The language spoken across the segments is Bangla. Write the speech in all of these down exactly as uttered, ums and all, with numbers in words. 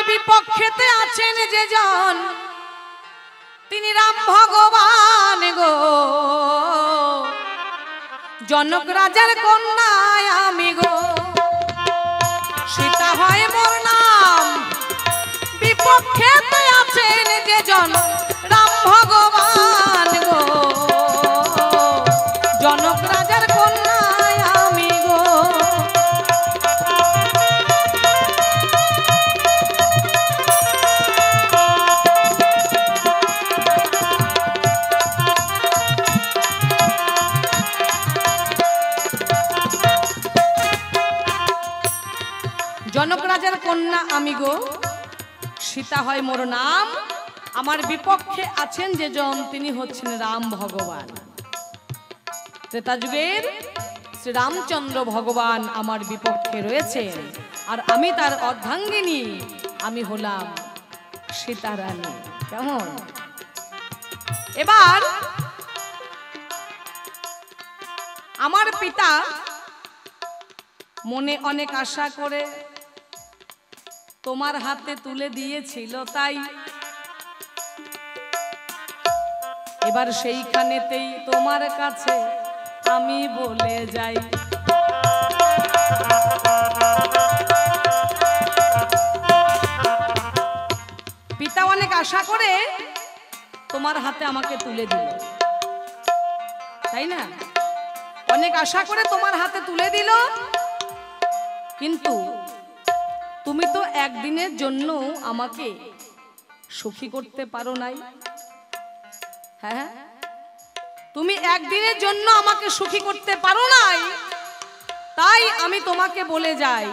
বিপক্ষেতে আছেন যে জন তিনি রাম ভগবান গো। জনক রাজার কন্যায় আমি গো, সীতা হয় মোর নাম। বিপক্ষেতে আছেন যে জন রাম ভগবান গো, জনক রাজার কন্যায় আমি গো। জনক রাজার কন্যা আমি গো, সীতা হয় মোর নাম। আমার বিপক্ষে আছেন যে জন তিনি হচ্ছেন রাম ভগবান। ত্রেতা যুগের শ্রী রামচন্দ্র ভগবান আমার বিপক্ষে রয়েছেন, আর আমি তার অর্ধাঙ্গিনী, আমি হলাম সীতা রানী। কেমন? এবার আমার পিতা মনে অনেক আশা করে তোমার হাতে তুলে দিয়েছিল, তাই এবার সেইখানেতেই তোমার কাছে আমি বলে যাই। পিতা অনেক আশা করে তোমার হাতে আমাকে তুলে দিল, তাই না? অনেক আশা করে তোমার হাতে তুলে দিল, কিন্তু তুমি তো একদিনের জন্য আমাকে সুখী করতে পারো নাই। হ্যাঁ, তুমি একদিনের জন্য আমাকে সুখী করতে পারো নাই, তাই আমি তোমাকে বলে যাই,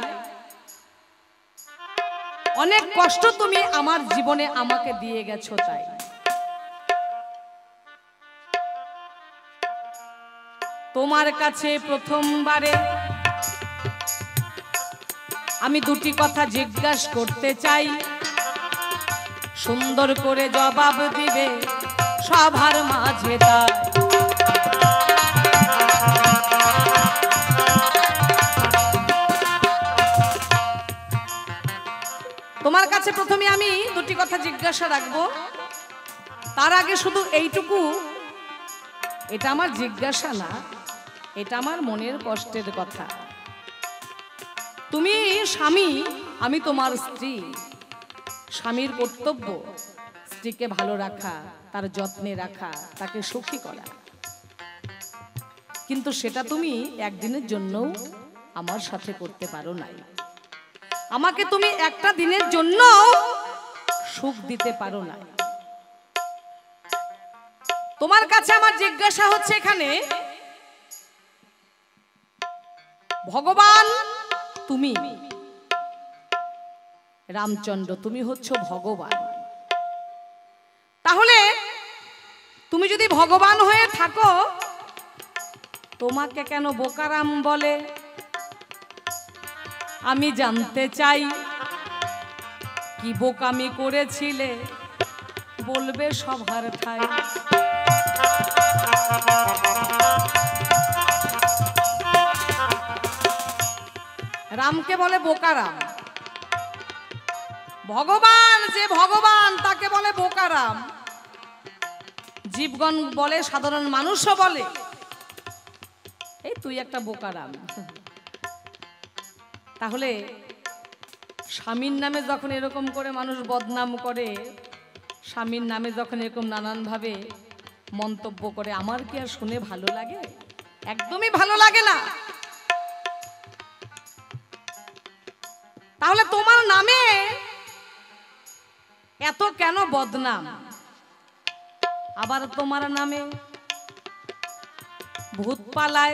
অনেক কষ্ট তুমি আমার জীবনে আমাকে দিয়ে গেছো। তাই তোমার কাছে প্রথমবারে আমি দুটি কথা জিজ্ঞাসা করতে চাই, সুন্দর করে জবাব দিবে সবার মাঝে। তাই তোমার কাছে প্রথমে আমি দুটি কথা জিজ্ঞাসা রাখবো। তার আগে শুধু এইটুকু, এটা আমার জিজ্ঞাসা না, এটা আমার মনের কষ্টের কথা। তুমি স্বামী, আমি তোমার স্ত্রী। স্বামীর কর্তব্য স্ত্রীকে ভালো রাখা, তার যত্নে রাখা, তাকে সুখী করা, কিন্তু সেটা তুমি একদিনের জন্য আমার সাথে করতে পারো নাই। আমাকে তুমি একটা দিনের জন্য সুখ দিতে পারো না। তোমার কাছে আমার জিজ্ঞাসা হচ্ছে, এখানে ভগবান তুমি, রামচন্দ্র তুমি হচ্ছ ভগবান, তাহলে তুমি যদি ভগবান হয়ে থাকো, তোমাকে কেন বোকারাম বলে? আমি জানতে চাই কি বোকামি করেছিলে, বলবে সবার ঠাই। রামকে বলে বোকারাম, ভগবান যে ভগবান তাকে বলে বোকারাম। জীবগণ বলে, সাধারণ মানুষও বলে, এই তুই একটা বোকারাম। তাহলে স্বামীর নামে যখন এরকম করে মানুষ বদনাম করে, স্বামীর নামে যখন এরকম নানান ভাবে মন্তব্য করে, আমার কি আর শুনে ভালো লাগে? একদমই ভালো লাগে না। তাহলে তোমার নামে এত কেন বদনাম? আবার তোমার নামে ভূত পালায়,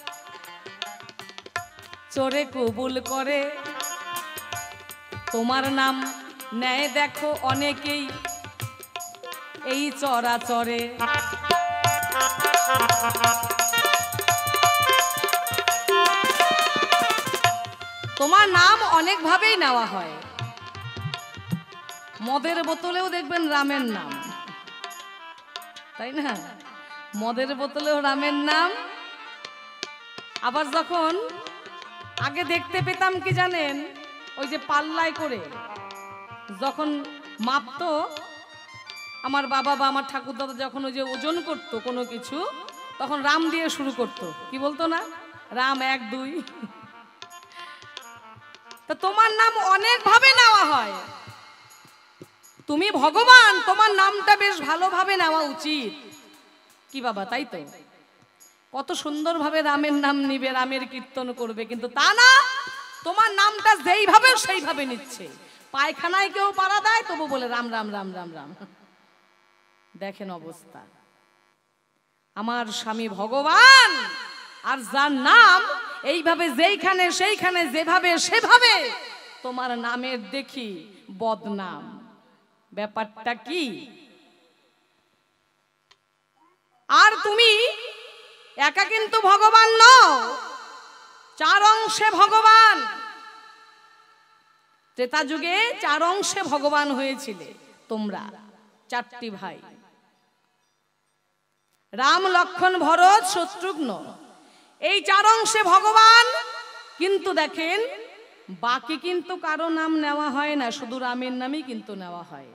চোরে কবুল করে, তোমার নাম নেয় দেখো অনেকেই এই চরাচরে। তোমার নাম অনেক ভাবেই নেওয়া হয়। মদের বোতলেও দেখবেন রামের নাম, তাই না? মদের বোতলেও রামের নাম। আবার যখন আগে দেখতে পেতাম কি জানেন, ওই যে পাল্লায় করে যখন মাপতো আমার বাবা বা আমার ঠাকুরদাদা যখন ওই যে ওজন করতো কোনো কিছু, তখন রাম দিয়ে শুরু করতো। কি বলতো না, রাম এক দুই। তো তোমার নাম অনেক ভাবে নেওয়া হয়, তুমি ভগবান, তোমার নামটা বেশ ভালোভাবে নেওয়া উচিত। কি বাবা, তাই তো? কত সুন্দরভাবে রামের নাম নিবে, রামের কীর্তন করবে, কিন্তু তা না, তোমার নামটা যেইভাবে সেইভাবে নিচ্ছে। পায়খানায় কেউ পাড়া দেয়, তবু বলে রাম রাম রাম রাম রাম। দেখেন অবস্থা। আমার স্বামী ভগবান, আর যার নাম এইভাবে যেইখানে সেইখানে যেভাবে সেভাবে তোমার নামের দেখি বদনাম। ব্যাপারটা কি? আর তুমি একা কিন্তু ভগবান নও, চার অংশে ভগবান। ত্রেতা যুগে চার অংশে ভগবান হয়েছিলে তোমরা, চারটি ভাই, রাম লক্ষ্মণ ভরত শত্রুঘ্ন, এই চার অংশে ভগবান। কিন্তু দেখেন, বাকি কিন্তু কারো নাম নেওয়া হয় না, শুধু রামের নামই কিন্তু নেওয়া হয়।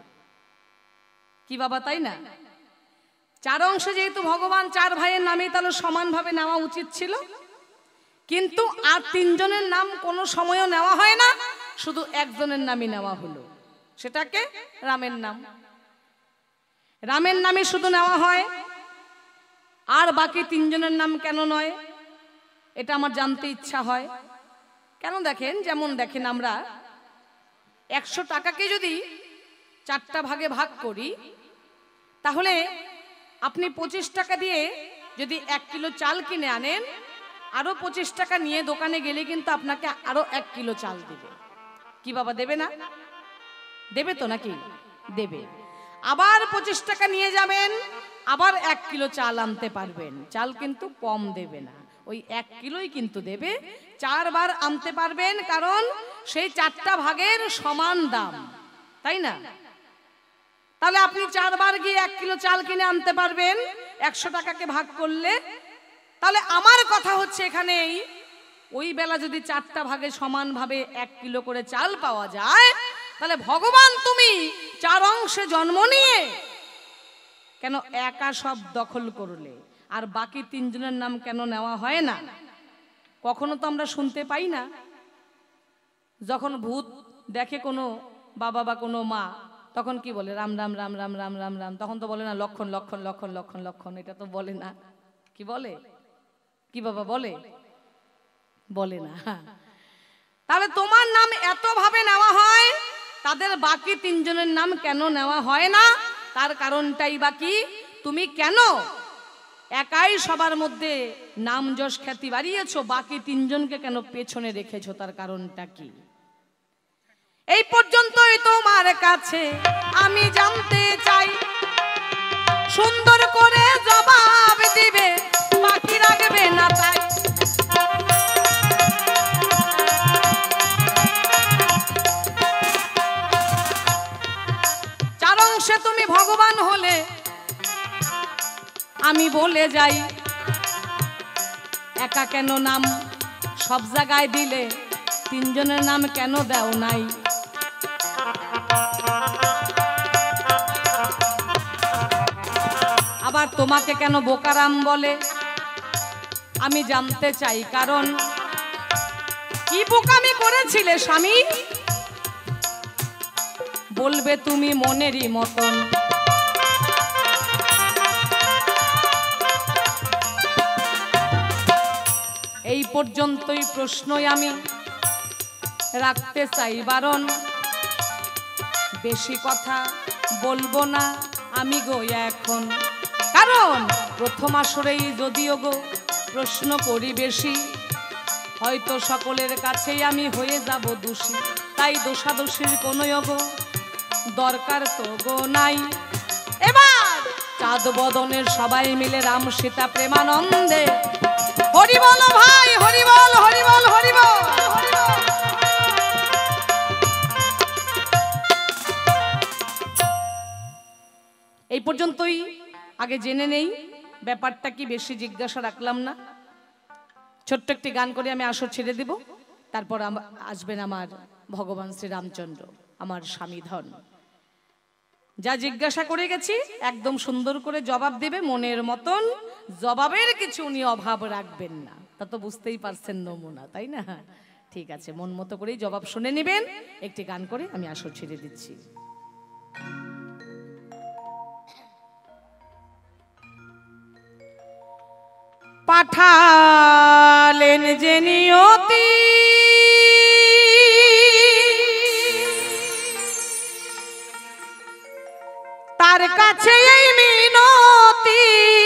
কি বাবা, তাই না? চার অংশে যেহেতু ভগবান, চার ভাইয়ের নামই তাহলে সমানভাবে নেওয়া উচিত ছিল, কিন্তু আর তিনজনের নাম কোনো সময়ও নেওয়া হয় না, শুধু একজনের নামই নেওয়া হলো, সেটাকে রামের নাম। রামের নামই শুধু নেওয়া হয়, আর বাকি তিনজনের নাম কেন নয়, এটা আমার জানতে ইচ্ছা হয়। কেন দেখেন, যেমন দেখেন আমরা একশো টাকাকে যদি চারটা ভাগে ভাগ করি, তাহলে আপনি পঁচিশ টাকা দিয়ে যদি এক কিলো চাল কিনে আনেন, আরো পঁচিশ টাকা নিয়ে দোকানে গেলে কিন্তু আপনাকে আরো এক কিলো চাল দেবে। কি বাবা, দেবে না? দেবে তো নাকি? দেবে। আবার পঁচিশ টাকা নিয়ে যাবেন, আবার এক কিলো চাল আনতে পারবেন, চাল কিন্তু কম দেবে না, ওই এক কিলোই কিন্তু দেবে। চারবার আনতে পারবেন, কারণ সেই চারটা ভাগের সমান দাম, তাই না? তাহলে আপনি চারবার গিয়ে এক কিলো চাল কিনে আনতে পারবেন একশো টাকাকে ভাগ করলে। তাহলে আমার কথা হচ্ছে এখানেই, ওই বেলা যদি চারটা ভাগে সমানভাবে এক কিলো করে চাল পাওয়া যায়, তাহলে ভগবান তুমি চার অংশে জন্ম নিয়ে কেন একা সব দখল করলে? আর বাকি তিনজনের নাম কেন নেওয়া হয় না? কখনো তো আমরা শুনতে পাই না, যখন ভূত দেখে কোনো বাবা বা কোনো মা, তখন কি বলে? রাম রাম রাম রাম রাম রাম রাম। তখন তো বলে না লক্ষণ লক্ষণ লক্ষণ লক্ষণ লক্ষণ, এটা তো বলে না। কি বলে? কি বাবা বলে? বলে না। তাহলে তোমার নাম এত ভাবে নেওয়া হয়, তাদের বাকি তিনজনের নাম কেন নেওয়া হয় না? তার কারণটাই বাকি, তুমি কেন একাই সবার মধ্যে নাম যশ খ্যাতি বাড়িয়েছো, বাকি তিনজনকে কেন পেছনে রেখেছো? তার কারণটা কি? এই পর্যন্তই তোমার কাছে আমি জানতে চাই, সুন্দর করে জবাব দিবে, বাকি রাখবে না তাই। চার অংশে তুমি ভগবান হলে, আমি বলে যাই, একা কেন নাম সব জায়গায় দিলে, তিনজনের নাম কেন দাও নাই? আবার তোমাকে কেন বোকারাম বলে, আমি জানতে চাই, কারণ কি বোকামি করেছিলে স্বামী? বলবে তুমি মনেরই মতন। এই পর্যন্তই প্রশ্নই আমি রাখতে চাই বারণ, বেশি কথা বলবো না আমি গো এখন, কারণ প্রথম আসরেই যদিও গো প্রশ্ন করি বেশি, হয়তো সকলের কাছেই আমি হয়ে যাব দোষী, তাই দোষাদোষীর কোনো গো দরকার তো গো নাই। এবার চাঁদ বদনের সবাই মিলে রাম সীতা প্রেমানন্দে হরি বল ভাই, হরি বল হরি বল হরি বল। এই পর্যন্তই আগে জেনে নেই ব্যাপারটা কি, বেশি জিজ্ঞাসা রাখলাম না। ছোট্ট একটি গান করে আমি আসর ছেড়ে দেব, তারপর আসবেন আমার ভগবান শ্রী রামচন্দ্র। আমার স্বামী ধন। যা জিজ্ঞাসা করে গেছি একদম সুন্দর করে জবাব দেবে, মনের মতন, জবাবের কিছু উনি অভাব রাখবেন না। তা তো বুঝতেই পারছেন নমুনা, তাই না? ঠিক আছে, মন মতো করেই জবাব শুনে নেবেন। একটি গান করে আমি আসর ছেড়ে দিচ্ছি। পাঠালেন যে নিয়তি তার কাছে এই মিনতি,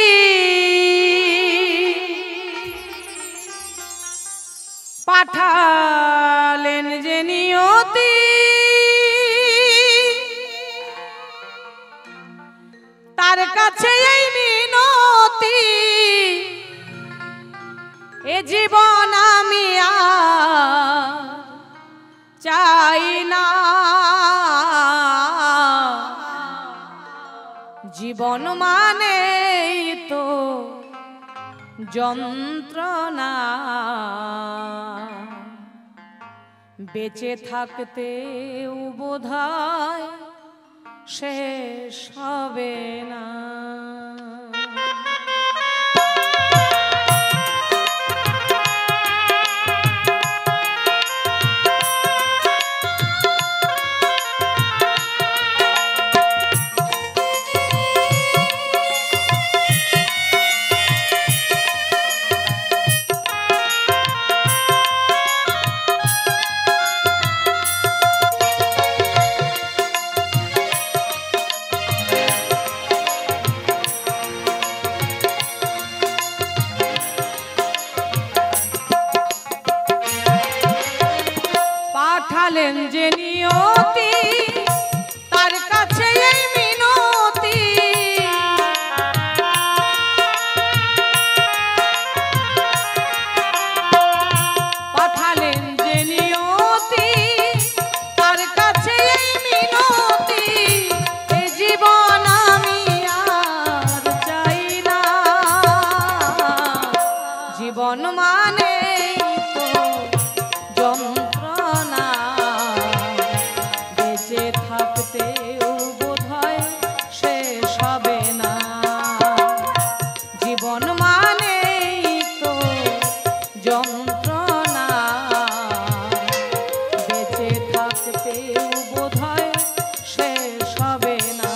পাঠালেন যে নিয়তি তার কাছে এই মিনতি, এ জীবন আমি আর চাই না, জীবন মানে তো যন্ত্রণা, বেঁচে থাকতেও বোধহয় শেষ হবে না। পাঠালেন যে নিয়তি তার কাছে এই মিনতি, পাঠালেন যে নিয়তি তার কাছে এই মিনতি, এ জীবন আমি আর চাই না, জীবন মানে তো যন্ত্রণা, বেঁচে থাকতেও বোধহয় শেষ হবে না, জীবন মানে তো যন্ত্রণা, বেঁচে থাকতেও বোধহয় শেষ হবে না।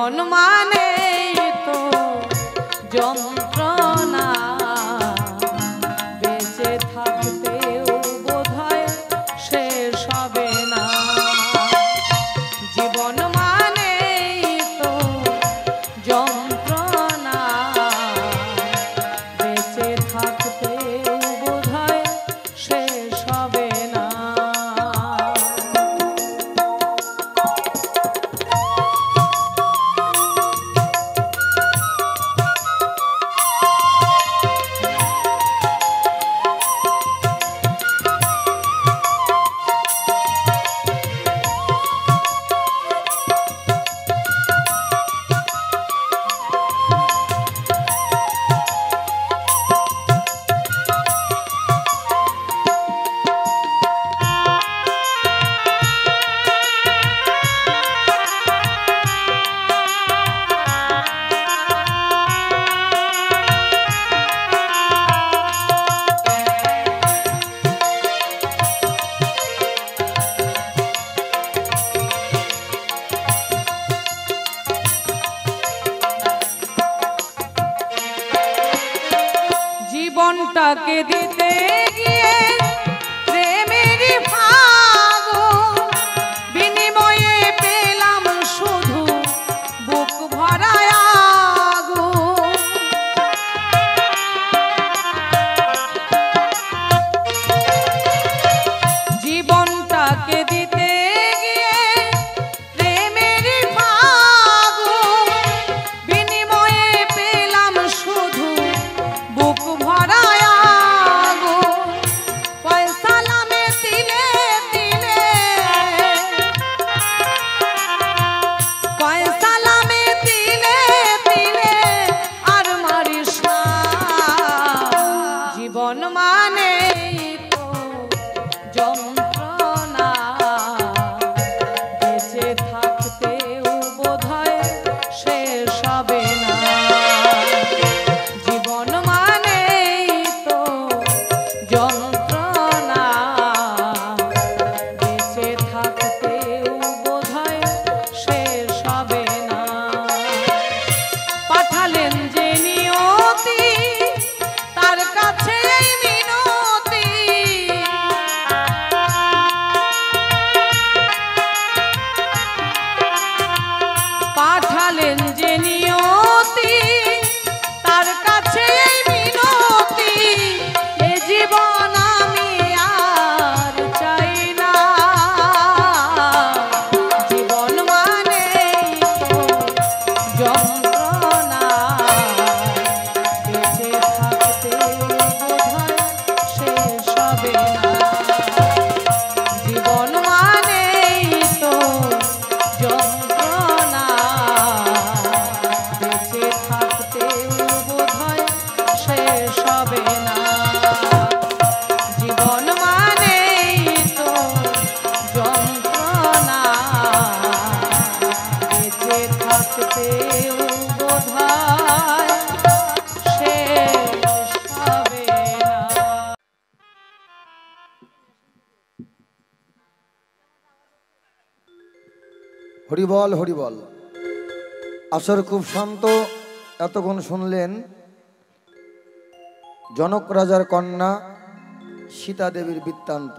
জীবন মানে তো যন্ত্রণা, বেঁচে থাকতেও বোধহয় শেষ হবে না। জীবন মানে তো যন্ত্রণা, বেঁচে থাকতেও বোধহয় শেষ হবে না। জীবনটাকে দিতে গিয়ে প্রেমের ফাগুন, বিনিময়ে পেলাম শুধু বুক ভরা আগুন। জীবনটাকে দিতে গিয়ে প্রেমের ফাগুন, বিনিময়ে পেলাম শুধু বুক ভরা আগুন। পয়সা নামে তিলে তিলে, পয়সা নামে তিলে তিলে আর মারিস না। জীবন মানে তো যন্ত্রণা, বেঁচে থাকতেও বোধহয় শেষ হবে না। জীবন মানে তো যন্ত্রণা, বেঁচে থাকতেও বোধহয় শেষ হবে না। পাঠালেন যে নিয়তি, তার কাছে এই মিনতি, পাঠালেন যে নিয়তি, তার কাছে এই মিনতি। এ জীবন আমি আর চাই না। জীবন মানে তো যন্ত্রণা, বেঁচে থাকতেও বোধহয় শেষ হবে না। জীবন মানে তো যন্ত্রণা, বেঁচে থাকতেও বোধহয় শেষ হবে না। জীবন মানে তো যন্ত্রণা, বেঁচে থাকতেও বোধহয় শেষ হবে না। হরিবল হরিবল। আসর খুব শান্ত। এতক্ষণ শুনলেন জনক রাজার কন্যা সীতা দেবীর বৃত্তান্ত।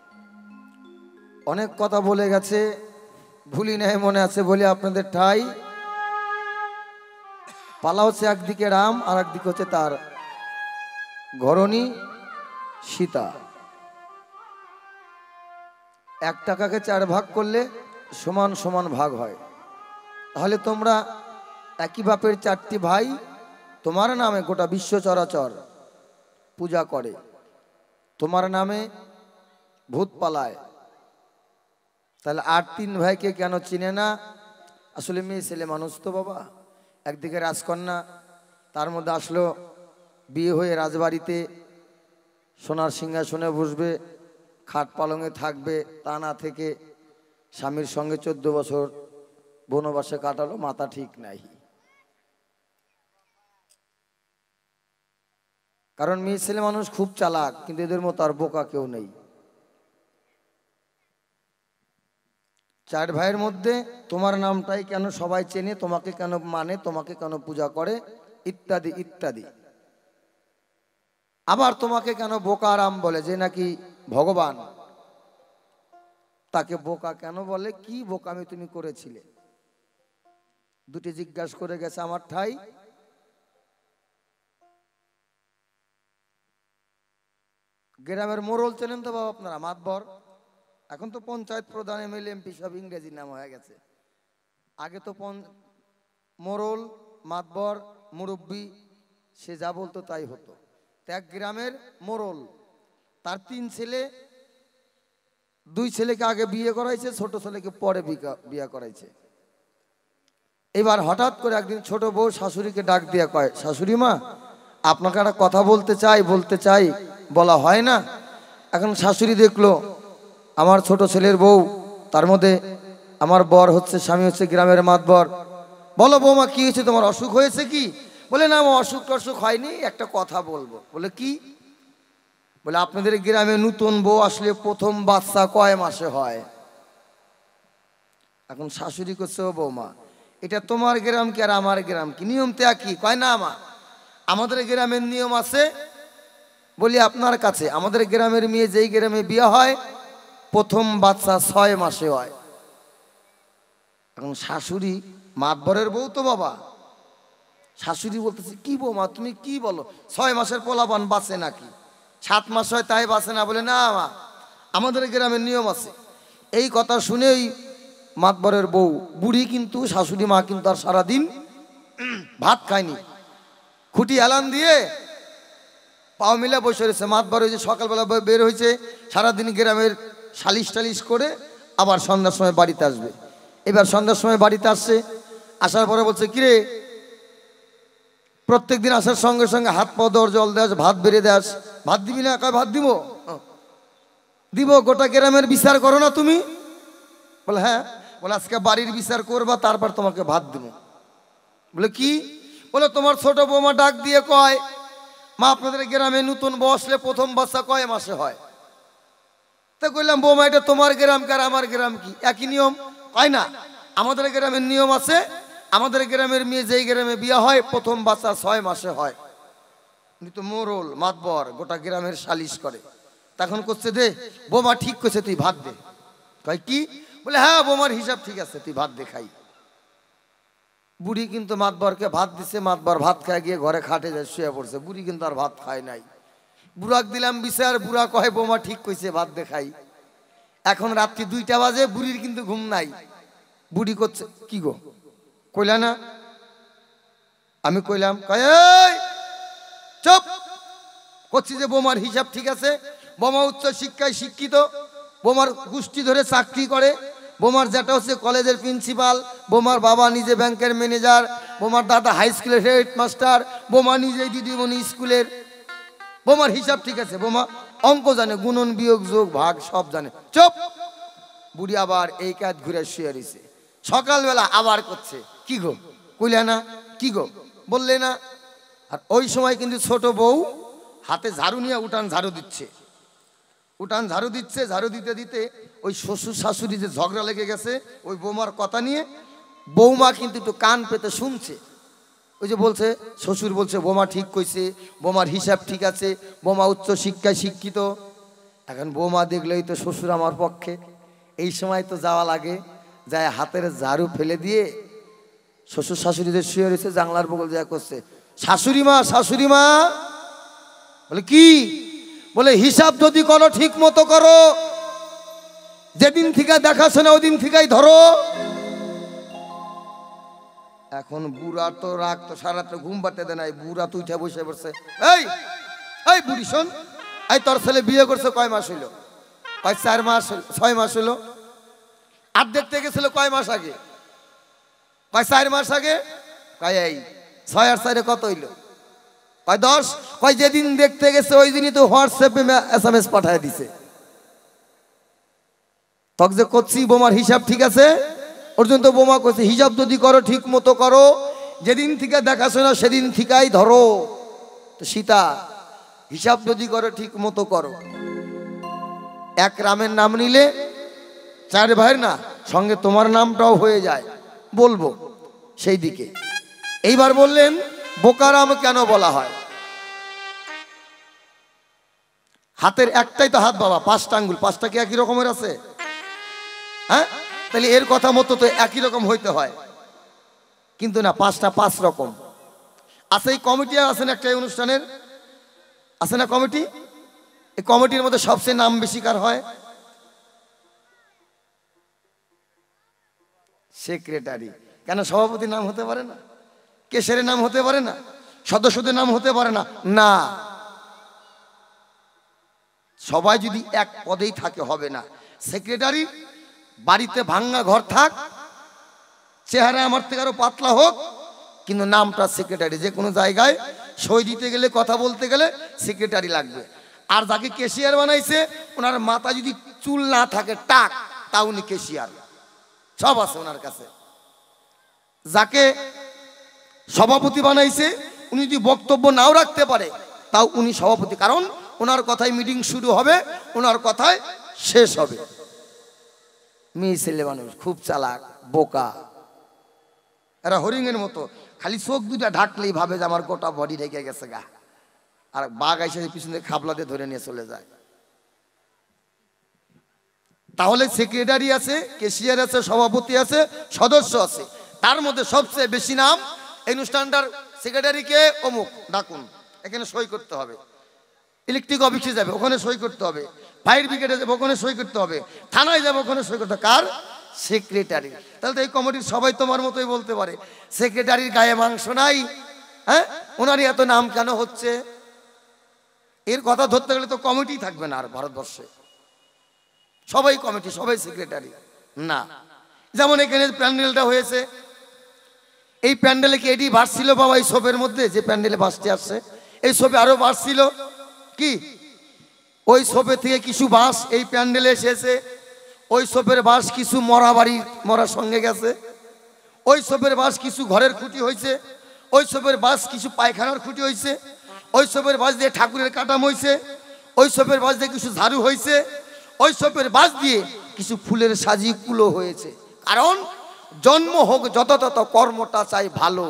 অনেক কথা বলে গেছে, ভুলি নাই মনে আছে বলে আপনাদের ঠাই। পালা হচ্ছে একদিকে রাম আর একদিকে হচ্ছে তার ঘরণী সীতা। এক টাকাকে চার ভাগ করলে সমান সমান ভাগ হয়। তাহলে তোমরা একই বাপের চারটি ভাই, তোমার নামে গোটা বিশ্ব চরাচর পূজা করে, তোমার নামে ভূত পালায়। তাহলে আর তিন ভাইকে কেন চিনে না? আসলে মেয়ে ছেলে মানুষ তো বাবা। একদিকে রাজকন্যা, তার মধ্যে আসলো বিয়ে হয়ে রাজবাড়িতে সোনার সিংহাসনে বসবে, খাট পালঙে থাকবে, তা না থেকে স্বামীর সঙ্গে চোদ্দ বছর বনবাসে কাটালো, মাথা ঠিক নাই। কারণ মেয়ে ছেলে মানুষ খুব চালাক, কিন্তু এদের মতো আর বোকা কেউ নেই। চার ভাইয়ের মধ্যে তোমার নামটাই কেন সবাই চেনে, তোমাকে কেন মানে, তোমাকে কেন পূজা করে, ইত্যাদি ইত্যাদি। আবার তোমাকে কেন বোকারাম বলে, যে নাকি ভগবান, তাকে বোকা কেন বলে, কি বোকামি তুমি করেছিলে, দুটি জিজ্ঞাসা করে গেছে আমার ঠাই। গ্রামের মোড়ল চেনেন তো বাবা আপনারা, মাতবর, এখন তো পঞ্চায়েত প্রধান, এমএলএ, এমপি সব ইংরেজি নাম হয়ে গেছে। আগে তো মোড়ল, মাতবর, মুরব্বী, সে যা বলতো তাই হতো। এক গ্রামের মোড়ল, তার তিন ছেলে, দুই ছেলেকে আগে বিয়ে করাইছে, ছোট ছেলেকে পরে বিয়ে করাইছে। এবার হঠাৎ করে একদিন ছোট বউ শাশুড়িকে ডাক দিয়া কয়, শাশুড়ি মা আপনাকে একটা কথা বলতে চাই, বলতে চাই, বলা হয় না। এখন শাশুড়ি দেখলো আমার ছোট ছেলের বউ, তার মধ্যে আমার বর হচ্ছে, স্বামী হচ্ছে গ্রামের মাতবর। বলো বৌমা কি হয়েছে, তোমার অসুখ হয়েছে কি? বলে না আমার অসুখ টসুখ হয়নি, একটা কথা বলবো। বলে কি? বলে আপনাদের গ্রামে নতুন বউ আসলে প্রথম বাচ্চা কয় মাসে হয়? এখন শাশুড়ি করছে, ও বৌমা এটা তোমার গ্রাম কি আর আমার গ্রাম কি, নিয়ম তো একই? কয় না মা, আমাদের গ্রামের নিয়ম আছে। বলি আপনার কাছে, আমাদের গ্রামের মেয়ে যেই গ্রামে বিয়ে হয় প্রথম বাচ্চা ছয় মাসে হয়। এখন শাশুড়ি, মাতবরের বউ তো বাবা, শাশুড়ি বলতেছে কি বৌমা তুমি কি বলো, ছয় মাসের পোলাপান বাঁচে নাকি, সাত মাস হয় তাই বাঁচে না? বলে না মা, আমাদের গ্রামের নিয়ম আছে। এই কথা শুনেই মাতবরের বউ বুড়ি, কিন্তু শাশুড়ি মা কিন্তু আর সারাদিন ভাত খায়নি, খুঁটি এলান দিয়ে পাও মিলে বসে রয়েছে। মাতবর ওই যে সকালবেলা বের হয়েছে, সারাদিন গ্রামের সালিশ টালিশ করে আবার সন্ধ্যার সময় বাড়িতে আসবে। এবার সন্ধ্যার সময় বাড়িতে আসছে, আসার পরে বলছে কিরে, প্রত্যেক দিন আসার সঙ্গে সঙ্গে হাত পা দর জল দেস, ভাত বেড়ে দেস, ভাত দিবি না? কয় ভাত দিব, দিব। গোটা গ্রামের বিচার করো না তুমি? বলে হ্যাঁ। বলে আজকে বাড়ির বিচার করবা, তারপর তোমাকে ভাত দিব। বলে কি? বলে তোমার ছোট বৌমা ডাক দিয়ে কয়, মা আপনাদের গ্রামে নতুন বসলে প্রথম বাচ্চা কয় মাসে হয়? তা কইলাম বৌমা এটা তোমার গ্রাম কি আর আমার গ্রাম কি, একই নিয়ম? কয় না, আমাদের গ্রামের নিয়ম আছে, আমাদের গ্রামের মেয়ে যেই গ্রামে বিয়ে হয় প্রথম বাচ্চা ছয় মাসে হয়। কিন্তু মোড়ল মাতবর গোটা গ্রামের সালিশ করে। তখন করছে দে বৌমা ঠিক করছে, তুই ভাত দে। কয় কি? বলে হ্যাঁ বৌমার হিসাব ঠিক আছে, তুই ভাত দে খাই। বুড়ি কিন্তু মাতবরকে ভাত দিছে, মাতবর ভাত খায় গিয়ে ঘরে খাটে যায় শুয়ে পড়ছে। বুড়ি কিন্তু আর ভাত খায় নাই। বুড়াক দিলাম বিচার, বুড়া কয় বৌমা ঠিক কইছে, ভাত দে খাই। এখন রাত্রি দুইটা বাজে, বুড়ির কিন্তু ঘুম নাই। বুড়ি করছে কি গো, কইলা না? আমি কইলাম। কয় এই চুপ, করছি যে বৌমার হিসাব ঠিক আছে, বৌমা উচ্চ শিক্ষায় শিক্ষিত, বৌমার গোষ্ঠী ধরে চাকরি করে, বোমার যেটা হচ্ছে কলেজের প্রিন্সিপাল, বোমার বাবা নিজে ব্যাংকের ম্যানেজার, বোমার দাদা হাই স্কুলের হেডমাস্টার, বোমা নিজেই দিদিমণি স্কুলের। বোমার হিসাব ঠিক আছে, বোমা অঙ্ক জানে, গুণন বিয়োগ যোগ ভাগ সব জানে। চুপ! বুড়ি আবার এই কাজ ঘুরে শুয়ে রয়েছে। সকালবেলা আবার করছে কি গো, কইলে না? কি গো বললে না? আর ওই সময় কিন্তু ছোট বউ হাতে ঝাড়ু নিয়ে উঠান ঝাড়ু দিচ্ছে, উঠান ঝাড়ু দিচ্ছে। ঝাড়ু দিতে দিতে ওই শ্বশুর শাশুড়ি যে ঝগড়া লেগে গেছে ওই বৌমার কথা নিয়ে, বৌমা কিন্তু একটু কান পেতে শুনছে। ওই যে বলছে, শ্বশুর বলছে বৌমা ঠিক কইছে, বৌমার হিসাব ঠিক আছে, বৌমা উচ্চ শিক্ষায় শিক্ষিত। এখন বৌমা দেখলেই তো শ্বশুর আমার পক্ষে, এই সময় তো যাওয়া লাগে, যায় হাতের ঝাড়ু ফেলে দিয়ে শ্বশুর শাশুড়িদের শুয়ে রয়েছে জানলার বগল যা করছে, শাশুড়ি মা শাশুড়ি মা। বলে কি? বলে হিসাব যদি করো ঠিক মতো করো, যেদিন থেকে দেখাশোনা ওই দিন থেকেই ধরো। এখন বুড়া তো রাগ তো সারাত্র ঘুম পাতে দেয় নাই, বুড়া তো উঠে বসে পড়ছে। এই এই বুড়ি শোন, এই তোর ছেলে বিয়ে করছে কয় মাস হইলো? কয় চার মাস ছয় মাস হইলো। আর দেখতে গেছিল কয় মাস আগে? কয় চার মাস আগে। কয় এই ছয় আর চারে কত হইলো? কয় দশ। কয় যেদিন দেখতে গেছে ওই দিনই তো হোয়াটসঅ্যাপে এস এম এস পাঠায় দিছে। তক যে করছি বোমার হিসাব ঠিক আছে, পর্যন্ত বোমা করছে হিসাব যদি করো ঠিক মতো করো, যেদিন থেকে দেখাশোনা সেদিন থেকেই ধরো। তো সীতা হিসাব যদি করো ঠিক মতো করো। এক রামের নাম নিলে চার ভাইয়ের না সঙ্গে তোমার নামটাও হয়ে যায়, বলবো সেই দিকে। এইবার বললেন বোকারাম কেন বলা হয়? হাতের একটাই তো হাত বাবা, পাঁচটা আঙ্গুল, পাঁচটা কি একই রকমের আছে? হ্যাঁ, তাহলে এর কথা মতো তো একই রকম হইতে হয়, কিন্তু না, পাঁচটা পাঁচ রকম আছে। এই কমিটি আছেন একটা অনুষ্ঠানের, আছে না কমিটি? এই কমিটির মধ্যে সবচেয়ে নাম বেশি কার হয়? সেক্রেটারি। কেন সভাপতির নাম হতে পারে না? কেশরের নাম হতে পারে না? সদস্যদের নাম হতে পারে না? না, সবাই যদি এক পদেই থাকে হবে না। সেক্রেটারি বাড়িতে ভাঙ্গা ঘর থাক, চেহারা আমার থেকে আরো পাতলা হোক, কিন্তু নামটা সেক্রেটারি। যে কোনো জায়গায় সই দিতে গেলে, কথা বলতে গেলে সেক্রেটারি লাগবে। আর যাকে কেশিয়ার বানাইছে, ওনার মাথা যদি চুল না থাকে টাক, তা উনি কেশিয়ার, সব আছে ওনার কাছে। যাকে সভাপতি বানাইছে, উনি যদি বক্তব্য নাও রাখতে পারে, তাও উনি সভাপতি, কারণ ওনার কথায় মিটিং শুরু হবে, ওনার কথায় শেষ হবে। মেয়ে ছেলে মানুষ খুব চালাক, বোকা, এরা হরিণের মতো, খালি চোখ দুটা ঢাকলেই ভাবে যে আমার গোটা বডি ঢেকে গেছে গা, আর বাঘ এসে পিছনে খাবলাতে ধরে নিয়ে চলে যায়। তাহলে সেক্রেটারি আছে, কেশিয়ার আছে, সভাপতি আছে, সদস্য আছে। তার মধ্যে সবচেয়ে বেশি নাম এই অনুষ্ঠানটার সেক্রেটারিকে অমুক ডাকুন, এখানে সই করতে হবে। ইলেকট্রিক অফিসে যাবে, ওখানে সই করতে হবে। ফায়ার ব্রিগেডে যাবে, ওখানে সই করতে হবে। থানায় যাবে, ওখানে সই করতে হবে। কার? সেক্রেটারি। তাহলে তো এই কমিটির সবাই তোমার মতোই বলতে পারে সেক্রেটারির গায়ে মাংস নাই। হ্যাঁ, ওনারই এত নাম কেন হচ্ছে? এর কথা ধরতে গেলে তো কমিটি থাকবে না আর ভারতবর্ষে। সবাই কমিটি, সবাই সেক্রেটারি না। যেমন এখানে প্যান্ডেলটা হয়েছে, এই প্যান্ডেলে কি এটি বাড়ছিল বাবা? এই শোভের মধ্যে যে প্যান্ডেলে বাসতে আসছে, এই শোভে আরো বাড়ছিল কি? ওই শোভে থেকে কিছু বাস এই প্যান্ডেলে এসেছে, ওই শোভের বাস কিছু মরা বাড়ি মরার সঙ্গে গেছে, ওই শোভের বাস কিছু ঘরের খুঁটি হয়েছে, ওই শোভের বাস কিছু পায়খানার খুঁটি হয়েছে, ওই শোভের বাস দিয়ে ঠাকুরের কাটাম হয়েছে, ওই শোভের বাস দিয়ে কিছু ঝাড়ু হয়েছে, ওই শোভের বাস দিয়ে কিছু ফুলের সাজি কুলো হয়েছে। কারণ জন্ম হোক যত তত, কর্মটা চাই ভালো।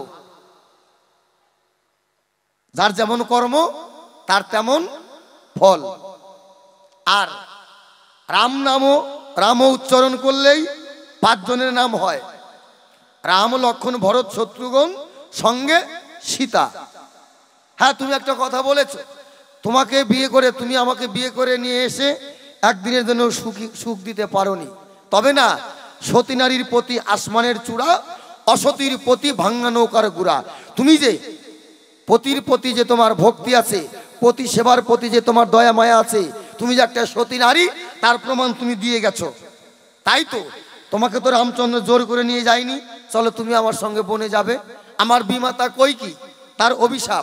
যার যেমন কর্ম তার তেমন ফল। আর রাম নামও, রাম উচ্চারণ করলেই পাঁচজনের নাম হয়। রাম, লক্ষ্মণ, ভরত, শত্রুঘ্ন, সঙ্গে সীতা। হ্যাঁ, তুমি একটা কথা বলেছ, তোমাকে বিয়ে করে, তুমি আমাকে বিয়ে করে নিয়ে এসে একদিনের জন্য সুখী সুখ দিতে পারোনি। তবে না, সতী নারীর প্রতি আসমানের চূড়া, অসতীর প্রতি ভাঙ্গা নৌকার গুড়া। তুমি যে পতির প্রতি যে তোমার ভক্তি আছে, পতি সেবার প্রতি যে তোমার দয়া মায়া আছে, তুমি যে একটা সতী নারী, তার প্রমাণ তুমি দিয়ে গেছো। তাই তো তোমাকে তো রামচন্দ্র জোর করে নিয়ে যায়নি, চলো তুমি আমার সঙ্গে বনে যাবে। আমার বিমাতা কইকি, তার অভিশাপ,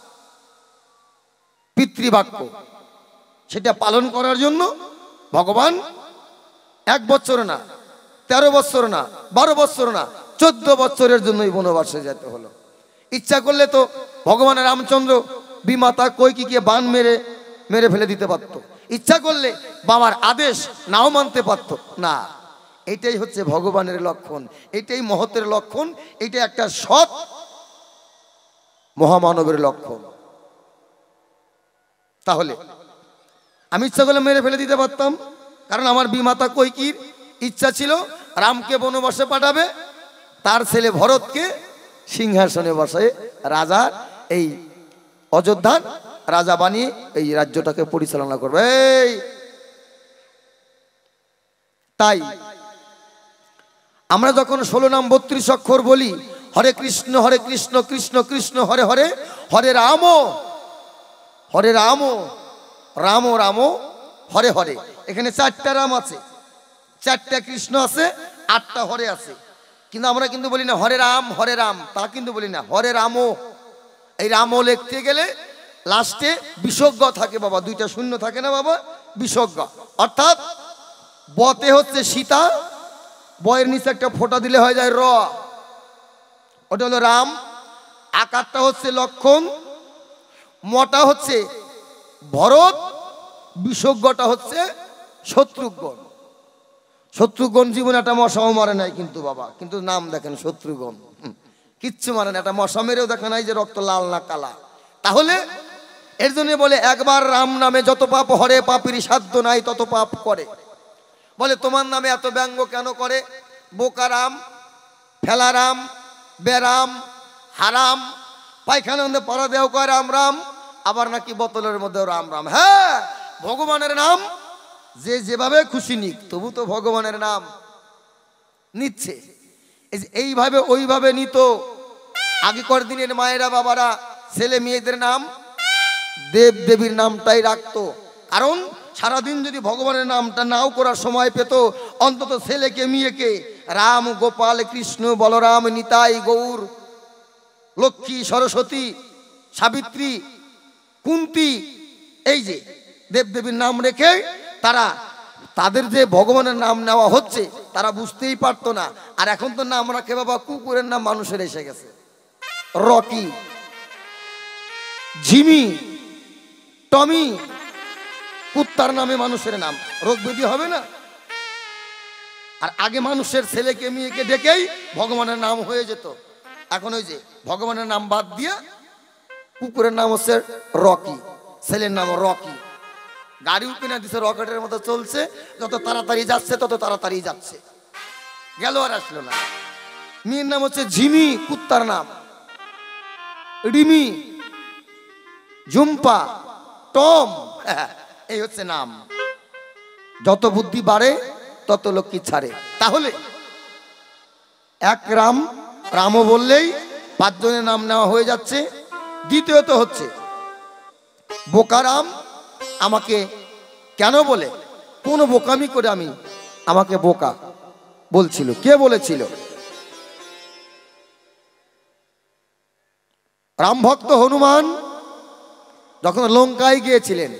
পিতৃবাক্য, সেটা পালন করার জন্য ভগবান এক বছর না, তেরো বছর না, বারো বছর না, চোদ্দ বছরের জন্যই বনবাসে যেতে হলো। ইচ্ছা করলে তো ভগবান রামচন্দ্র বিমাতা কইকিকে বান মেরে মেরে ফেলে দিতে পারত, ইচ্ছা করলে বাবার আদেশ নাও মানতে পারত না। এটাই হচ্ছে ভগবানের লক্ষণ, এটাই মহতের লক্ষণ, এটা একটা সৎ মহামানবের লক্ষণ। তাহলে আমি ইচ্ছা করলে মেরে ফেলে দিতে পারতাম, কারণ আমার বিমাতা কইকির ইচ্ছা ছিল রামকে বনবাসে পাঠাবে, তার ছেলে ভরতকে সিংহাসনে বসায় রাজা, এই অযোধ্যার রাজা বানিয়ে এই রাজ্যটাকে পরিচালনা করবে। তাই আমরা যখন ষোলো নাম বত্রিশ অক্ষর বলি, হরে কৃষ্ণ হরে কৃষ্ণ কৃষ্ণ কৃষ্ণ হরে হরে, হরে রাম হরে রাম রাম রাম হরে হরে, এখানে চারটা রাম আছে, চারটা কৃষ্ণ আছে, আটটা হরে আছে। কিন্তু আমরা কিন্তু বলি না হরে রাম হরে রাম, তা কিন্তু বলি না, হরে রাম। এই রাম লিখতে গেলে লাস্টে বিসর্গ থাকে বাবা, দুইটা শূন্য থাকে না বাবা, বিসর্গ। অর্থাৎ বতে হচ্ছে সীতা, বয়ের নিচে একটা ফোঁটা দিলে হয়ে যায় র, ওটা হলো রাম। আকারটা হচ্ছে লক্ষণ, মটা হচ্ছে ভরত, বিসর্গটা হচ্ছে শত্রুঘ্ন। শত্রুঘ্ন জীবনে একটা মশাও মারে নাই কিন্তু বাবা, কিন্তু নাম দেখেন শত্রুঘ্ন, কিচ্ছু মারে না, একটা মশা মেরেও দেখে নাই যে রক্ত লাল না কালা। তাহলে এর জন্য বলে একবার রাম নামে যত পাপ হরে, পাপেরই সাধ্য নাই তত পাপ করে। বলে তোমার নামে এত ব্যঙ্গ কেন করে? বোকারাম, ফেলারাম, বেরাম, হারাম, পায়খানার মধ্যে পরা দেও কয় রাম রাম, আবার নাকি বোতলের মধ্যেও রাম রাম। হ্যাঁ, ভগবানের নাম যে যেভাবে খুশি নিক, তবু তো ভগবানের নাম নিচ্ছে। এইভাবে ওইভাবে নিত আগেকার দিনের মায়েরা বাবারা ছেলে মেয়েদের নাম দেব দেবীর নামটাই রাখতো, কারণ সারাদিন যদি ভগবানের নামটা নাও করার সময় পেত, অন্তত ছেলেকে মেয়েকে রাম, গোপাল, কৃষ্ণ, বলরাম, নিতাই, গৌর, লক্ষ্মী, সরস্বতী, সাবিত্রী, কুন্তি, এই যে দেবদেবীর নাম রেখে তারা তাদের যে ভগবানের নাম নেওয়া হচ্ছে তারা বুঝতেই পারতো না। আর এখন তো নাম রাখে বাবা কুকুরের নাম মানুষের এসে গেছে, রকি, ঝিমি, টমি, কুত্তার নামে মানুষের নাম, রোগ ব্যাধি হবে না? আর আগে মানুষের ছেলেকে মেয়েকে ডেকেই ভগবানের নাম হয়ে যেত, এখন ওই যে ভগবানের নাম বাদ দিয়ে কুকুরের নাম হচ্ছে রকি, ছেলের নাম রকি। গাড়িও কিনে দিচ্ছে রকেটের মতো চলছে, যত তাড়াতাড়ি যাচ্ছে তত তাড়াতাড়ি যাচ্ছে, গেল আর আসলো না। মেয়ের নাম হচ্ছে ঝিমি, কুত্তার নাম, রিমি, ঝুম্পা, টম, এই হচ্ছে নাম। যত বুদ্ধি বাড়ে তত লক্ষ্মী ছাড়ে। তাহলে এক রাম, রামও বললেই পাঁচজনের নাম নেওয়া হয়ে যাচ্ছে। দ্বিতীয়ত হচ্ছে বোকারাম, আমাকে কেন বলে, কোন বোকামি করে আমি আমাকে বোকা বলছিল, কে বলেছিল? রাম ভক্ত হনুমান যখন লঙ্কায় গিয়েছিলেন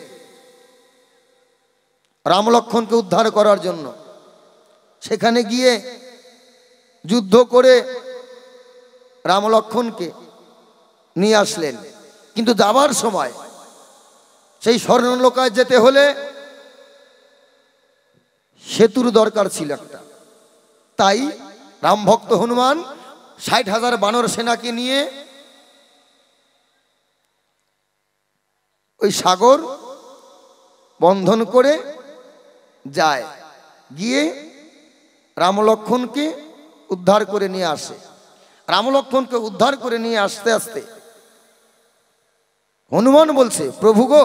রাম লক্ষ্মণকে উদ্ধার করার জন্য, সেখানে গিয়ে যুদ্ধ করে রাম লক্ষ্মণকে নিয়ে আসলেন, কিন্তু যাবার সময় সেই স্বর্ণলোকায় যেতে হলে সেতুর দরকার ছিল একটা। তাই রাম ভক্ত হনুমান ষাট হাজার বানর সেনাকে নিয়ে ওই সাগর বন্ধন করে যায়, গিয়ে রাম লক্ষ্মণকে উদ্ধার করে নিয়ে আসে। রাম লক্ষ্মণকে উদ্ধার করে নিয়ে আসতে আসতে হনুমান বলছে, প্রভু গো,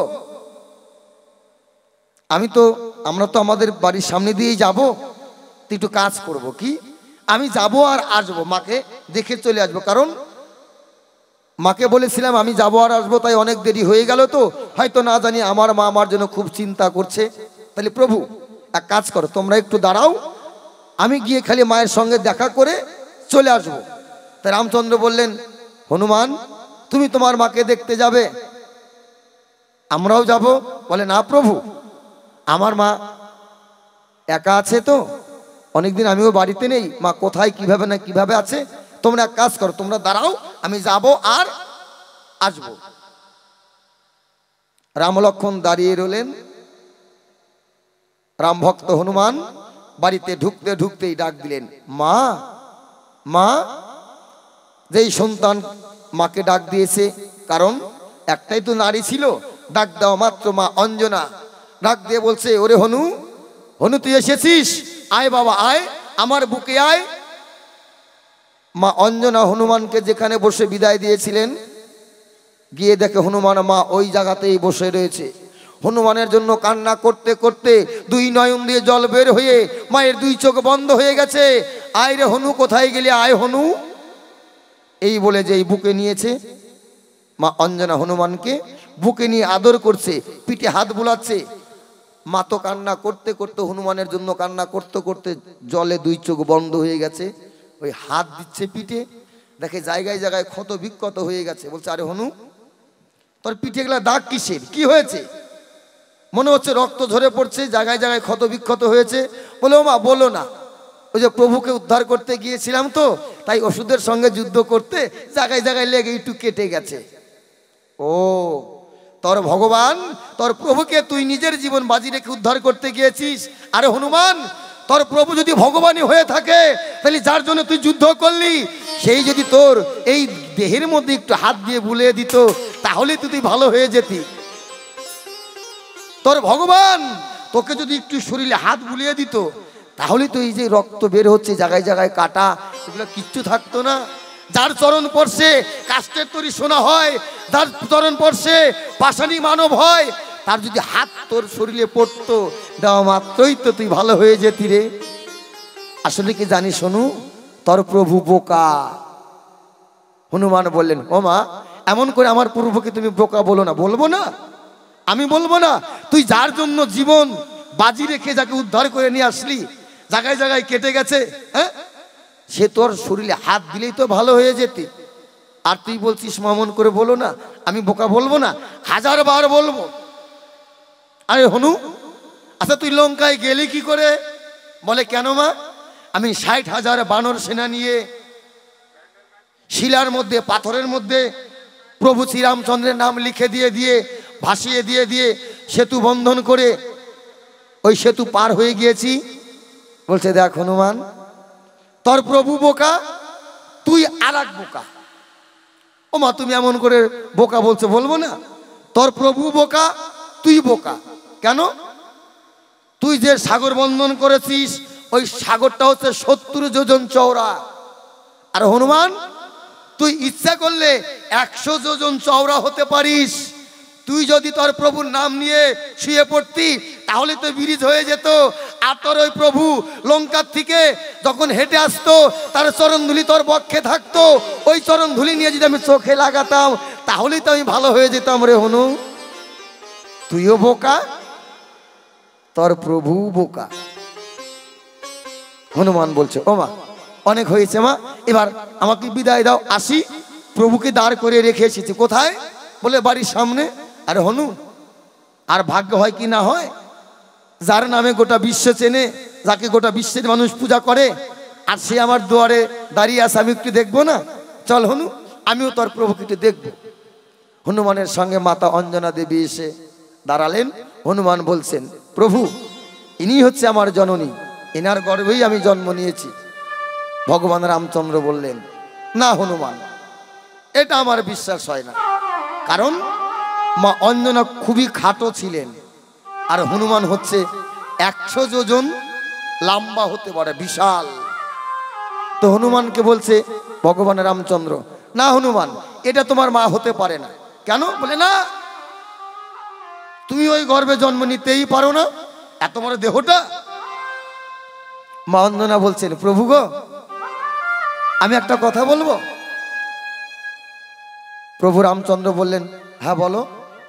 আমি তো আমরা তো আমাদের বাড়ির সামনে দিয়েই যাব, তো একটু কাজ করব কি, আমি যাব আর আসবো, মাকে দেখে চলে আসবো, কারণ মাকে বলেছিলাম আমি যাব আর আসবো, তাই অনেক দেরি হয়ে গেল, তো হয়তো না জানি আমার মা আমার জন্য খুব চিন্তা করছে। তাহলে প্রভু এক কাজ করো, তোমরা একটু দাঁড়াও, আমি গিয়ে খালি মায়ের সঙ্গে দেখা করে চলে আসবো। তাই রামচন্দ্র বললেন, হনুমান তুমি তোমার মাকে দেখতে যাবে, আমরাও যাব? বলে না প্রভু, আমার মা একা আছে, তো অনেকদিন আমিও বাড়িতে নেই, মা কোথায় কিভাবে না কিভাবে আছে, তোমরা এক কাজ করো, তোমরা দাঁড়াও, আমি যাব আর আসবো। রাম লক্ষ্মণ দাঁড়িয়ে রইলেন। রাম ভক্ত হনুমান বাড়িতে ঢুকতে ঢুকতেই ডাক দিলেন, মা, মা। যেই সন্তান মাকে ডাক দিয়েছে, কারণ একটাই তো নারী ছিল, ডাক দেওয়া মাত্র মা অঞ্জনা ডাক দিয়ে বলছে, ওরে হনু, হনু তুই এসেছিস, আয় বাবা আয়, আমার বুকে আয়। মা অঞ্জনা হনুমানকে যেখানে বসে বিদায় দিয়েছিলেন, গিয়ে দেখে হনুমান মা ওই জায়গাতেই বসে রয়েছে। হনুমানের জন্য কান্না করতে করতে দুই নয়ন দিয়ে জল বের হয়ে মায়ের দুই চোখ বন্ধ হয়ে গেছে। আয় রে হনু, কোথায় গেলি, আয় হনু, এই বলে যেই বুকে নিয়েছে, মা অঞ্জনা হনুমানকে বুকে নিয়ে আদর করছে, পিঠে হাত বুলাচ্ছে। মা তো কান্না করতে করতে, হনুমানের জন্য কান্না করতে করতে জলে দুই চোখ বন্ধ হয়ে গেছে, ওই হাত দিচ্ছে পিঠে, দেখে জায়গায় জায়গায় ক্ষত বিক্ষত হয়ে গেছে। বলছে, আরে হনু, তোর পিঠে গেলা দাগ কিসের, কি হয়েছে? মনে হচ্ছে রক্ত ঝরে পড়ছে, জায়গায় জায়গায় ক্ষত বিক্ষত হয়েছে। বলে, ও মা বলো না, ওই যে প্রভুকে উদ্ধার করতে গিয়েছিলাম, তো তাই ওষুধের সঙ্গে যুদ্ধ করতে জায়গায় জায়গায় লেগে একটু কেটে গেছে। ও, তোর ভগবান, তোর প্রভুকে তুই নিজের জীবন বাজি রেখে উদ্ধার করতে গিয়েছিস। আরে হনুমান, তোর প্রভু যদি ভগবানই হয়ে থাকে, তাহলে যার জন্য তুই যুদ্ধ করলি সেই যদি তোর এই দেহের মধ্যে একটু হাত দিয়ে বুলিয়ে দিত, তাহলে তুই তুই ভালো হয়ে যেতি। তোর ভগবান তোকে যদি একটু শরীরে হাত বুলিয়ে দিত, তাহলে তো এই যে রক্ত বের হচ্ছে জায়গায় জায়গায় কাটা, এগুলো কিচ্ছু থাকতো না। যার চরণ স্পর্শে কাষ্ঠের তৈরি সোনা হয়, যার চরণ স্পর্শে পাষাণী মানব হয়, তার যদি হাত তোর শরীরে পড়তো, দেওয়া মাত্রই তো তুই ভালো হয়ে যেতি রে। আসলে কি জানি শোনু, তোর প্রভু বোকা। হনুমান বললেন, ও মা, এমন করে আমার প্রভুকে তুমি বোকা বলো না। বলবো না, আমি বলবো না। তুই যার জন্য জীবন বাজি রেখে যাকে উদ্ধার করে নিয়ে আসলি, জায়গায় জায়গায় কেটে গেছে, হ্যাঁ, সে তোর শরীরে হাত দিলেই তো ভালো হয়ে যেতি। আর তুই বলছিস মামন করে বলো না, আমি বোকা বলবো না, হাজার বার বলবো। আরে হনু, আচ্ছা তুই লঙ্কায় গেলি কি করে? বলে, কেন মা? আমি ষাট হাজার বানর সেনা নিয়ে শিলার মধ্যে, পাথরের মধ্যে প্রভু শ্রীরামচন্দ্রের নাম লিখে দিয়ে দিয়ে ভাসিয়ে দিয়ে দিয়ে সেতু বন্ধন করে ওই সেতু পার হয়ে গিয়েছি। বলছে, দেখ হনুমান, তোর প্রভু বোকা, তুই আর এক বোকা। ও মা, তুমি এমন করে বোকা বলছো, বলবো না। তোর প্রভু বোকা, তুই বোকা। কেন? তুই যে সাগর বন্ধন করেছিস, ওই সাগরটা হচ্ছে সত্তর যোজন চওড়া। আর হনুমান, তুই ইচ্ছা করলে একশো যোজন চওড়া হতে পারিস। তুই যদি তোর প্রভুর নাম নিয়ে শুয়ে পড়তি, তাহলে তো ব্রিজ হয়ে যেত। আর তোর ওই প্রভু লঙ্কার থেকে যখন হেঁটে আসতো, তার চরণ ধুলি তোর বক্ষে থাকতো। ওই চরণ ধুলি নিয়ে যদি আমি চোখে লাগাতাম, তাহলেই তো আমি ভালো হয়ে যেতাম রে হনু। তুইও বোকা, তোর প্রভু বোকা। হনুমান বলছে, ও মা, অনেক হয়েছে মা, এবার আমাকে বিদায় দাও, আসি। প্রভুকে দাঁড় করে রেখে এসেছি। কোথায়? বলে, বাড়ির সামনে। আরে হনু, আর ভাগ্য হয় কি না হয়, যার নামে গোটা বিশ্ব চেনে, যাকে গোটা বিশ্বের মানুষ পূজা করে, আর সে আমার দুয়ারে দাঁড়িয়ে আছে, আমি একটু দেখবো না? চল হনু, আমিও তোর প্রভুকে একটু দেখবো। হনুমানের সঙ্গে মাতা অঞ্জনা দেবী এসে দাঁড়ালেন। হনুমান বলছেন, প্রভু, ইনি হচ্ছে আমার জননী, এনার গর্ভেই আমি জন্ম নিয়েছি। ভগবান রামচন্দ্র বললেন, না হনুমান, এটা আমার বিশ্বাস হয় না। কারণ মা অঞ্জনা খুবই খাটো ছিলেন, আর হনুমান হচ্ছে একশো যোজন লম্বা হতে পারে, বিশাল। তো হনুমানকে বলছে ভগবান রামচন্দ্র, না হনুমান, এটা তোমার মা হতে পারে না। কেন? বলে, না, তুমি ওই গর্ভে জন্ম নিতেই পারো না, এত বড় দেহটা। মা অঞ্জনা বলছেন, প্রভু গো, আমি একটা কথা বলবো। প্রভু রামচন্দ্র বললেন, হ্যাঁ বলো।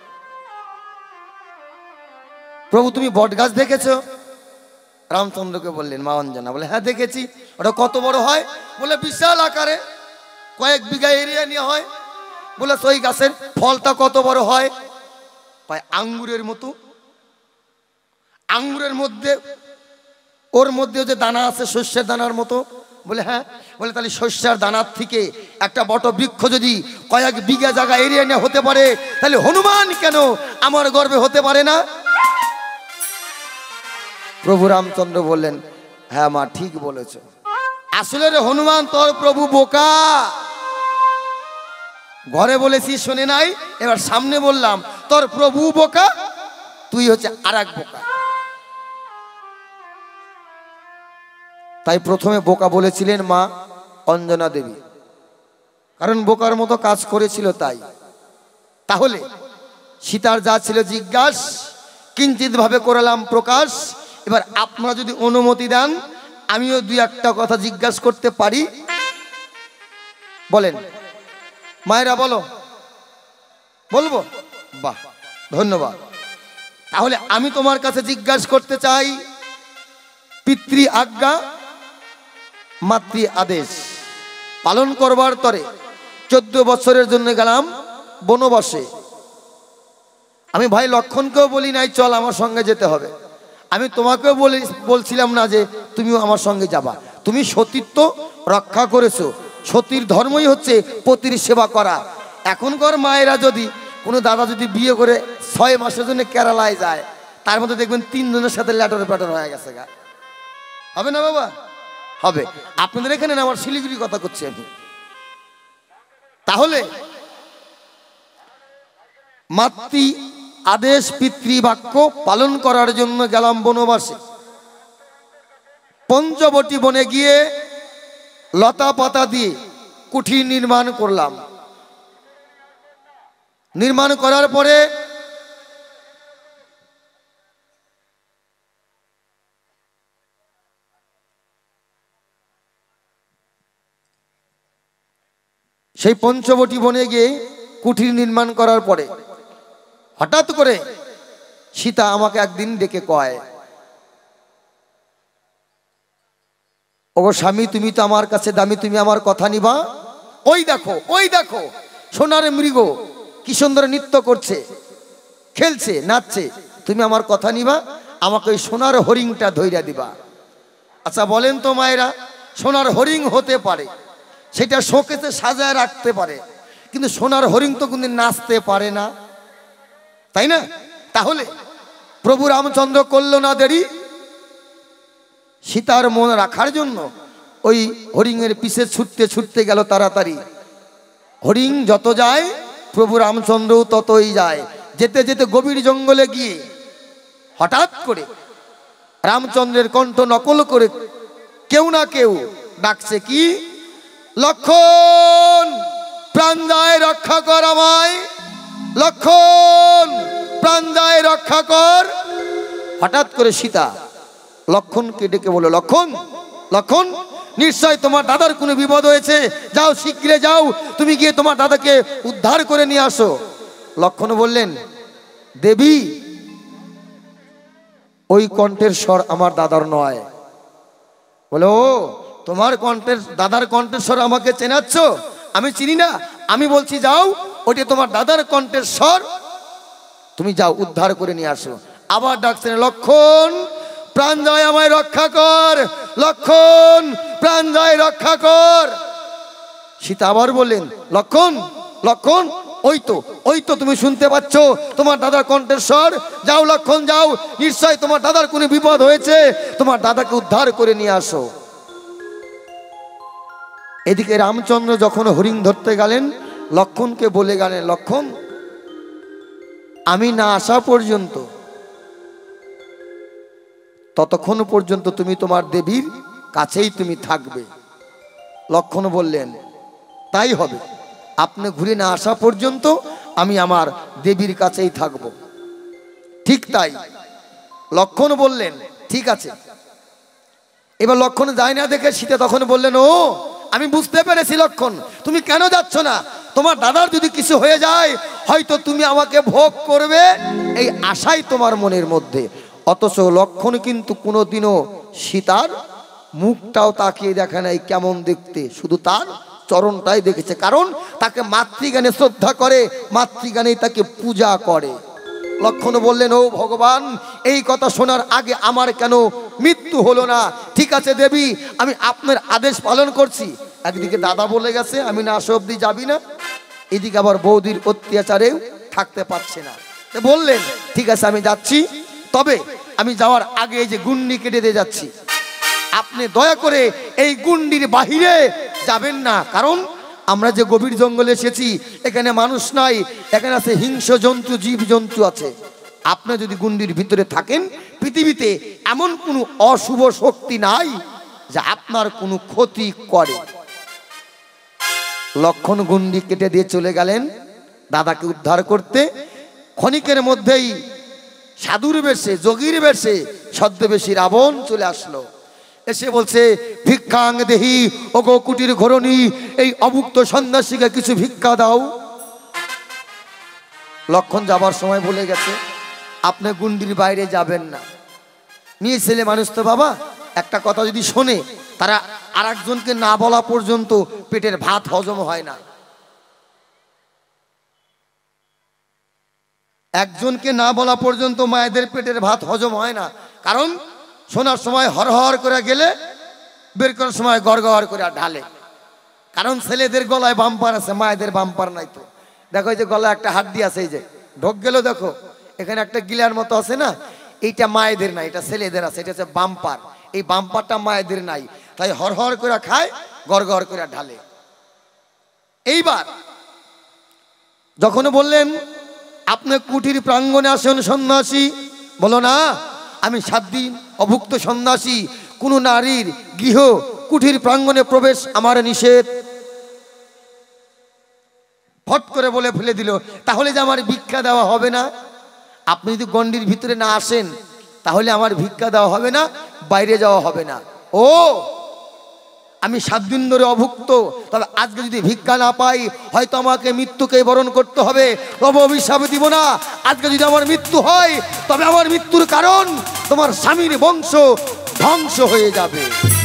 প্রভু, তুমি বট গাছ দেখেছো? রামচন্দ্রকে বললেন মা অঞ্জনা, বলে, হ্যাঁ দেখেছি। ওটা কত বড় হয়? বলে, বিশাল আকারে, কয়েক বিঘা এরিয়া নিয়ে হয়। বলে, ওই গাছের ফলটা কত বড় হয়? প্রায় আঙ্গুরের মতো। আঙ্গুরের মধ্যে, ওর মধ্যে যে দানা আছে শস্যের দানার মতো। বলে, হ্যাঁ। বলে, তাহলে শস্যের দানার থেকে একটা বট বৃক্ষ যদি কয়েক বিঘা জায়গা এরিয়া নিয়ে হতে পারে, তাহলে হনুমান কেন আমার গর্ভে হতে পারে না? প্রভু রামচন্দ্র বললেন, হ্যাঁ মা, ঠিক বলেছ। আসলে রে হনুমান, তোর প্রভু বোকা। ঘরে বলেছি শুনে নাই, এবার সামনে বললাম, তোর প্রভু বোকা, তুই হচ্ছে আর এক বোকা। তাই প্রথমে বোকা বলেছিলেন মা অঞ্জনা দেবী, কারণ বোকার মতো কাজ করেছিল তাই। তাহলে সীতার যা ছিল জিজ্ঞাস, কিঞ্চিত ভাবে করলাম প্রকাশ। এবার আপনারা যদি অনুমতি দেন, আমিও দুই একটা কথা জিজ্ঞাসা করতে পারি। বলেন মায়েরা, বলো। বলবো? বাহ, ধন্যবাদ। তাহলে আমি তোমার কাছে জিজ্ঞাসা করতে চাই, পিতৃ আজ্ঞা মাতৃ আদেশ পালন করবার তরে চোদ্দ বছরের জন্য গেলাম বনবাসে। আমি ভাই লক্ষণকেও বলি নাই চল আমার সঙ্গে যেতে হবে। আমি তোমাকেও বলি বলছিলাম না যে তুমিও আমার সঙ্গে যাবা। তুমি সতীত্ব রক্ষা করেছো। সতীর ধর্মই হচ্ছে পতির সেবা করা। এখনকার মায়েরা যদি কোনো দাদা যদি বিয়ে করে ছয় মাসের জন্য কেরালায় যায়, তার মধ্যে দেখবেন তিনজনের সাথে ল্যাটর প্যাটর হয়ে গেছে গা। হবে না বাবা? হবে। আপনাদের এখানে না, আমার শিলিগুড়ি কথা করছি আমি। তাহলে মাতৃ আদেশ পিতৃবাক্য পালন করার জন্য গেলাম বনবাসে। পঞ্চবটী বনে গিয়ে লতা পাতা দিয়ে কুঠির নির্মাণ করলাম। নির্মাণ করার পরে সেই পঞ্চবটী বনে গিয়ে কুঠির নির্মাণ করার পরে হঠাৎ করে সীতা আমাকে একদিন ডেকে কয়, ওগো স্বামী, তুমি তো আমার কাছে দামি, তুমি আমার কথা নিবা? ওই দেখো, ওই দেখো সোনার মৃগ কি সুন্দর নৃত্য করছে, খেলছে, নাচছে, তুমি আমার কথা নিবা? আমাকে ওই সোনার হরিণটা ধইরা দিবা। আচ্ছা বলেন তো মায়েরা, সোনার হরিণ হতে পারে, সেটা শোকেসে সাজায় রাখতে পারে, কিন্তু সোনার হরিণ তো কিন্তু নাচতে পারে না, তাই না? তাহলে প্রভু রামচন্দ্র করল না দেরি, সীতার মন রাখার জন্য ওই হরিণের পিছে ছুটতে ছুটতে গেল তাড়াতাড়ি। হরিণ যত যায় প্রভু রামচন্দ্র ততই যায়। যেতে যেতে গভীর জঙ্গলে গিয়ে হঠাৎ করে রামচন্দ্রের কণ্ঠ নকল করে কেউ না কেউ ডাকছে, কি? লক্ষণ, প্রাণ যায় রক্ষা কর আমায়, লক্ষণ, প্রাণ যায় রক্ষা কর। হঠাৎ করে সীতা লক্ষণকে ডেকে বলল, লক্ষণ, লক্ষণ, নিশ্চয় তোমার দাদার কোনো বিপদ হয়েছে, যাও শীঘ্রে যাও, তুমি গিয়ে তোমার দাদাকে উদ্ধার করে নিয়ে আসো। লক্ষণ বললেন, দেবী, ওই কণ্ঠের স্বর আমার দাদার নয়। বলে, ও তোমার কণ্ঠের, দাদার কণ্ঠের স্বর আমাকে চেনাচ্ছ? আমি চিনি না। আমি বলছি যাও, ওটা তোমার দাদার কণ্ঠের স্বর, তুমি যাও উদ্ধার করে নিয়ে আসো। আবার ডাকছেন, লক্ষণ, প্রাণ যায় আমায় রক্ষা কর, লক্ষণ, প্রাণ যায় রক্ষা কর। সীতা আবার বললেন, লক্ষণ, লক্ষণ, ওই তো, ওই তো তুমি শুনতে পাচ্ছ তোমার দাদার কণ্ঠের স্বর, যাও লক্ষণ যাও, নিশ্চয় তোমার দাদার কোনো বিপদ হয়েছে, তোমার দাদাকে উদ্ধার করে নিয়ে আসো। এদিকে রামচন্দ্র যখন হরিণ ধরতে গেলেন, লক্ষণকে বলে গেলেন, লক্ষণ, আমি না আসা পর্যন্ত, ততক্ষণ পর্যন্ত তুমি তোমার দেবীর কাছেই তুমি থাকবে। লক্ষণ বললেন, তাই হবে, আপনি ঘুরে না আসা পর্যন্ত আমি আমার দেবীর কাছেই থাকব। ঠিক তাই। লক্ষণ বললেন, ঠিক আছে। এবার লক্ষণ যায় না দেখে সীতা তখন বললেন, ও আমি বুঝতে পেরেছি লক্ষণ, তুমি কেন যাচ্ছ না? তোমার দাদার যদি কিছু হয়ে যায় হয়তো তুমি আমাকে ভোগ করবে, এই আশাই তোমার মনের মধ্যে। অথচ লক্ষণ কিন্তু কোনোদিনও সীতার মুখটাও তাকিয়ে দেখে নাই কেমন দেখতে, শুধু তার চরণটাই দেখেছে, কারণ তাকে মাতৃজ্ঞানে শ্রদ্ধা করে, মাতৃজ্ঞানেই তাকে পূজা করে। লক্ষণ বললেন, ও ভগবান, এই কথা শোনার আগে আমার কেন মৃত্যু হলো না? ঠিক আছে দেবী, আমি আপনার আদেশ পালন করছি। একদিকে দাদা বলে গেছে আমি না আসা অব্দি যাবি না, এদিকে আবার বৌদির অত্যাচারেও থাকতে পারছে না। বললেন, ঠিক আছে আমি যাচ্ছি, তবে আমি যাওয়ার আগে এই যে গুন্ডি কেটে দিয়ে যাচ্ছি, আপনি দয়া করে এই গুন্ডির বাহিরে যাবেন না, কারণ আমরা যে গভীর জঙ্গলে এসেছি এখানে মানুষ নাই, এখানে আছে হিংস্র জন্তু, জীব জন্তু আছে। আপনি যদি গুন্ডির ভিতরে থাকেন, পৃথিবীতে এমন কোনো অশুভ শক্তি নাই যা আপনার কোনো ক্ষতি করে। লক্ষণ গুন্ডি কেটে দিয়ে চলে গেলেন দাদাকে উদ্ধার করতে। ক্ষণিকের মধ্যেই সাধুর বেশে, যোগীর বেশে ছদ্মবেশী রাবণ চলে আসলো। এসে বলছে, ভিক্ষাং দেহি ওগো কুটির ঘরণী, এই অভুক্ত সন্ন্যাসীকে কিছু ভিক্ষা দাও। লক্ষণ যাবার সময় বলে গেছে, আপনি গুন্ডির বাইরে যাবেন না। মেয়ে ছেলে মানুষ তো বাবা, একটা কথা যদি শোনে, তারা আর একজনকে না বলা পর্যন্ত পেটের ভাত হজম হয় না। একজনকে না বলা পর্যন্ত মায়েদের পেটের ভাত হজম হয় না, কারণ শোনার সময় হর হর করে গেলে, বের করার সময় গড় গড় করে ঢালে। কারণ ছেলেদের গলায় বাম্পার আছে, মায়েদের বাম্পার নাই। তো দেখো এই যে গলায় একটা হাড্ডি আছে, এই যে ঢোক গেল, দেখো এখানে একটা গিলার মতো আছে না, এইটা মায়েদের না, এটা ছেলেদের আছে, এটা হচ্ছে বাম্পার। এই বাম পাটা মায়েদের নাই, তাই হর হর করে খায়, গড় গড় করে ঢালে। এইবার যখন বললেন আপনি কুটির প্রাঙ্গণে আসেন সন্ন্যাসী, বলো না আমি সাত দিন অভুক্ত সন্ন্যাসী, কোন নারীর গৃহ কুটির প্রাঙ্গণে প্রবেশ আমার নিষেধ। ফট করে বলে ফেলে দিল, তাহলে যে আমার ভিক্ষা দেওয়া হবে না? আপনি যদি গণ্ডির ভিতরে না আসেন তাহলে আমার ভিক্ষা দেওয়া হবে না, বাইরে যাওয়া হবে না। ও আমি সাত দিন ধরে অভুক্ত, তবে আজকে যদি ভিক্ষা না পাই হয়তো আমাকে মৃত্যুকে বরণ করতে হবে, তবে অভিশাপ দিব না। আজকে যদি আমার মৃত্যু হয় তবে আমার মৃত্যুর কারণ তোমার স্বামীর বংশ ধ্বংস হয়ে যাবে।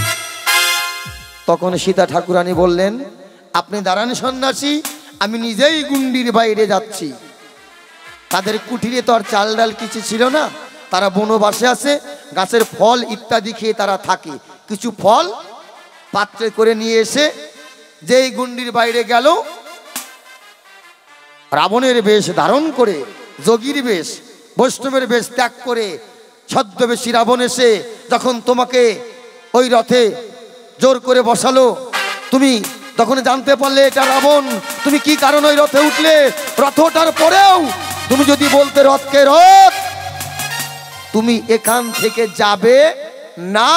তখন সীতা ঠাকুরানী বললেন, আপনি দাঁড়ান সন্ন্যাসী, আমি নিজেই গুন্ডির বাইরে যাচ্ছি। তাদের কুটিরে তো আর চাল ডাল কিছু ছিল না, তারা বনবাসে আছে, গাছের ফল ইত্যাদি খেয়ে তারা থাকে। কিছু ফল পাত্রে করে নিয়ে এসে যেই গুন্ডির বাইরে গেল, রাবণের বেশ ধারণ করে, যোগীর বেশ, বৈষ্ণবের বেশ ত্যাগ করে ছদ্মবেশী রাবণ এসে যখন তোমাকে ওই রথে জোর করে বসালো, তুমি তখন জানতে পারলে এটা রাবণ, তুমি কি কারণ ওই রথে উঠলে? রথ ওঠার পরেও তুমি যদি বলতে রথকে রথ, তুমি এখান থেকে যাবে না।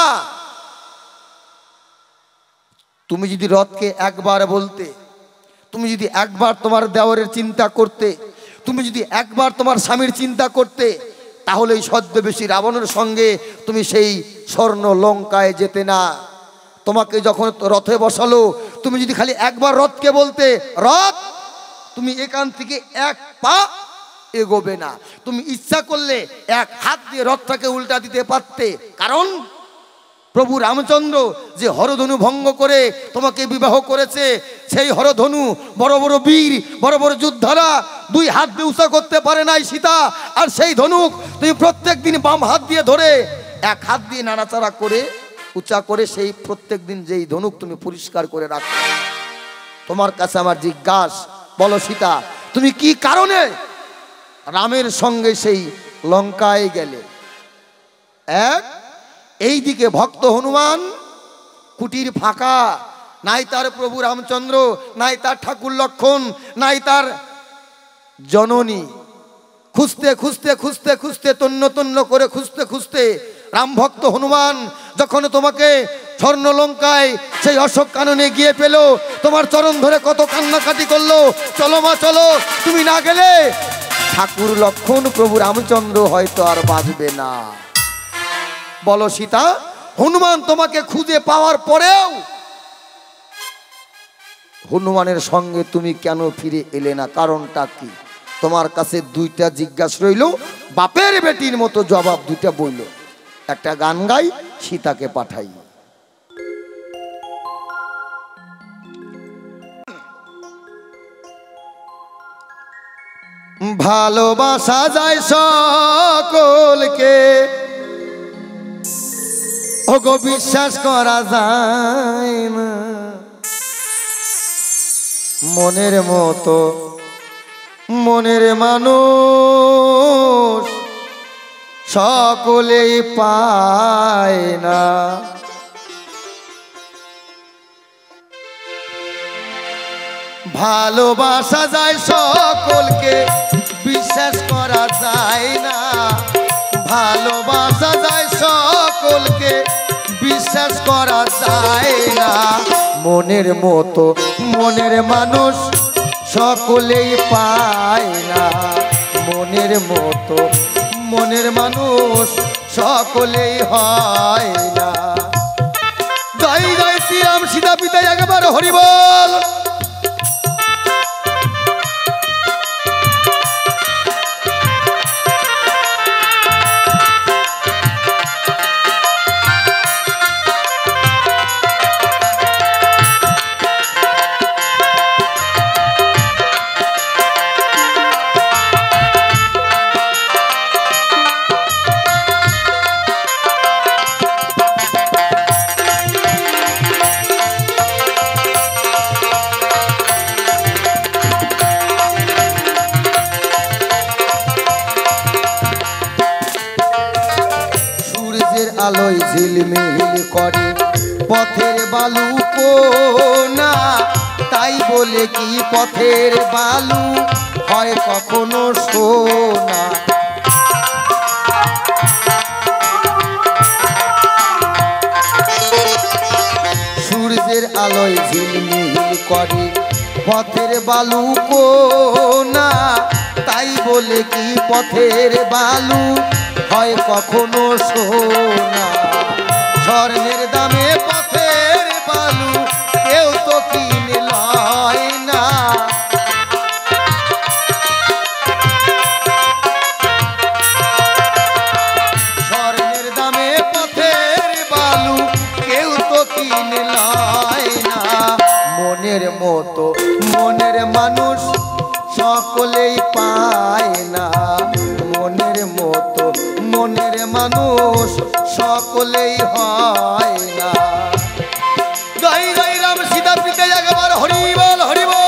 তুমি যদি রথকে একবার বলতে, তুমি যদি একবার তোমার দেওরের চিন্তা করতে, তুমি যদি একবার তোমার স্বামীর চিন্তা করতে, তাহলে এই ছদ্মবেশী রাবণের সঙ্গে তুমি সেই স্বর্ণ লঙ্কায় যেতে না। তোমাকে যখন রথে বসালো, তুমি যদি খালি একবার রথকে বলতে রথ, তুমি এখান থেকে এক পা এগোবে না। তুমি ইচ্ছা করলে এক হাত দিয়ে রথটাকে উল্টা দিতে পারতে, কারণ প্রভু রামচন্দ্র যে হরধনু ভঙ্গ করে তোমাকে বিবাহ করেছে, সেই হরধনু বড় বড় বীর, বড় বড় যোদ্ধারা দুই হাত দিয়ে উঁচা করতে পারে নাই সীতা। আর সেই ধনুক তুমি প্রত্যেক দিন বাম হাত দিয়ে ধরে এক হাত দিয়ে নাড়াচাড়া করে উঁচা করে সেই প্রত্যেক দিন যেই ধনুক তুমি পরিষ্কার করে রাখো। তোমার কাছে আমার জিজ্ঞাসা, বলো সীতা, তুমি কি কারণে রামের সঙ্গে সেই লঙ্কায় গেলে? এক, এই দিকে ভক্ত হনুমান কুটির ফাঁকা, নাই তার প্রভু রামচন্দ্র, নাই তার ঠাকুর লক্ষণ, নাই তার জননী। খুঁজতে খুঁজতে খুঁজতে খুঁজতে তন্ন তন্ন করে খুঁজতে খুঁজতে রাম ভক্ত হনুমান যখন তোমাকে স্বর্ণ লঙ্কায় সেই অশোক কাননে গিয়ে পেল, তোমার চরণ ধরে কত কান্নাকাটি করলো, চলো মা চলো, তুমি না গেলে ঠাকুর লক্ষণ প্রভু রামচন্দ্র হয়তো আর বাঁচবে না। বলো সীতা, হনুমান তোমাকে খুঁজে পাওয়ার পরেও হনুমানের সঙ্গে তুমি কেন ফিরে এলে না? কারণটা কি? তোমার কাছে দুইটা জিজ্ঞাসা রইল, বাপের বেটির মতো জবাব দুইটা বইল। একটা গান গাই, সীতাকে পাঠাই। ভালোবাসা যায় সকলকে, ওগো বিশ্বাস করা যায় না, মনের মতো মনের মানুষ সকলেই পায় না। ভালোবাসা যায় সকলকে, বিশ্বাস করা যায় না। ভালোবাসা যায় সকলকে, বিশ্বাস করা যায় না, মনের মতো মনের মানুষ সকলেই পায় না। মনের মতো মনের মানুষ সকলেই হয় না। জয় জয় শ্রীরাম, সীতা পিতা একবার হরি বল। আলোয় ঝিলমিল করে পথের বালু কোনা, তাই বলে কি পথের বালু হয় কখনো সোনা। সূর্যের আলোয় ঝিলমিল করে পথের বালু কোনা, তাই বলে কি পথের বালু হয় কখনো সোনা। স্বর্ণের দামে পথের বালু কেউ তো কিনে লয় না। স্বর্ণের দামে পথের বালু কেউ তো কিনে লয় না। মনের মতো মনের মানুষ সকলেই পায় না। মনের মতো মনের মানুষ সকলেই হয় না। জয় জয় রাম সীতা প্রীতে একবার হরি বল হরি বল।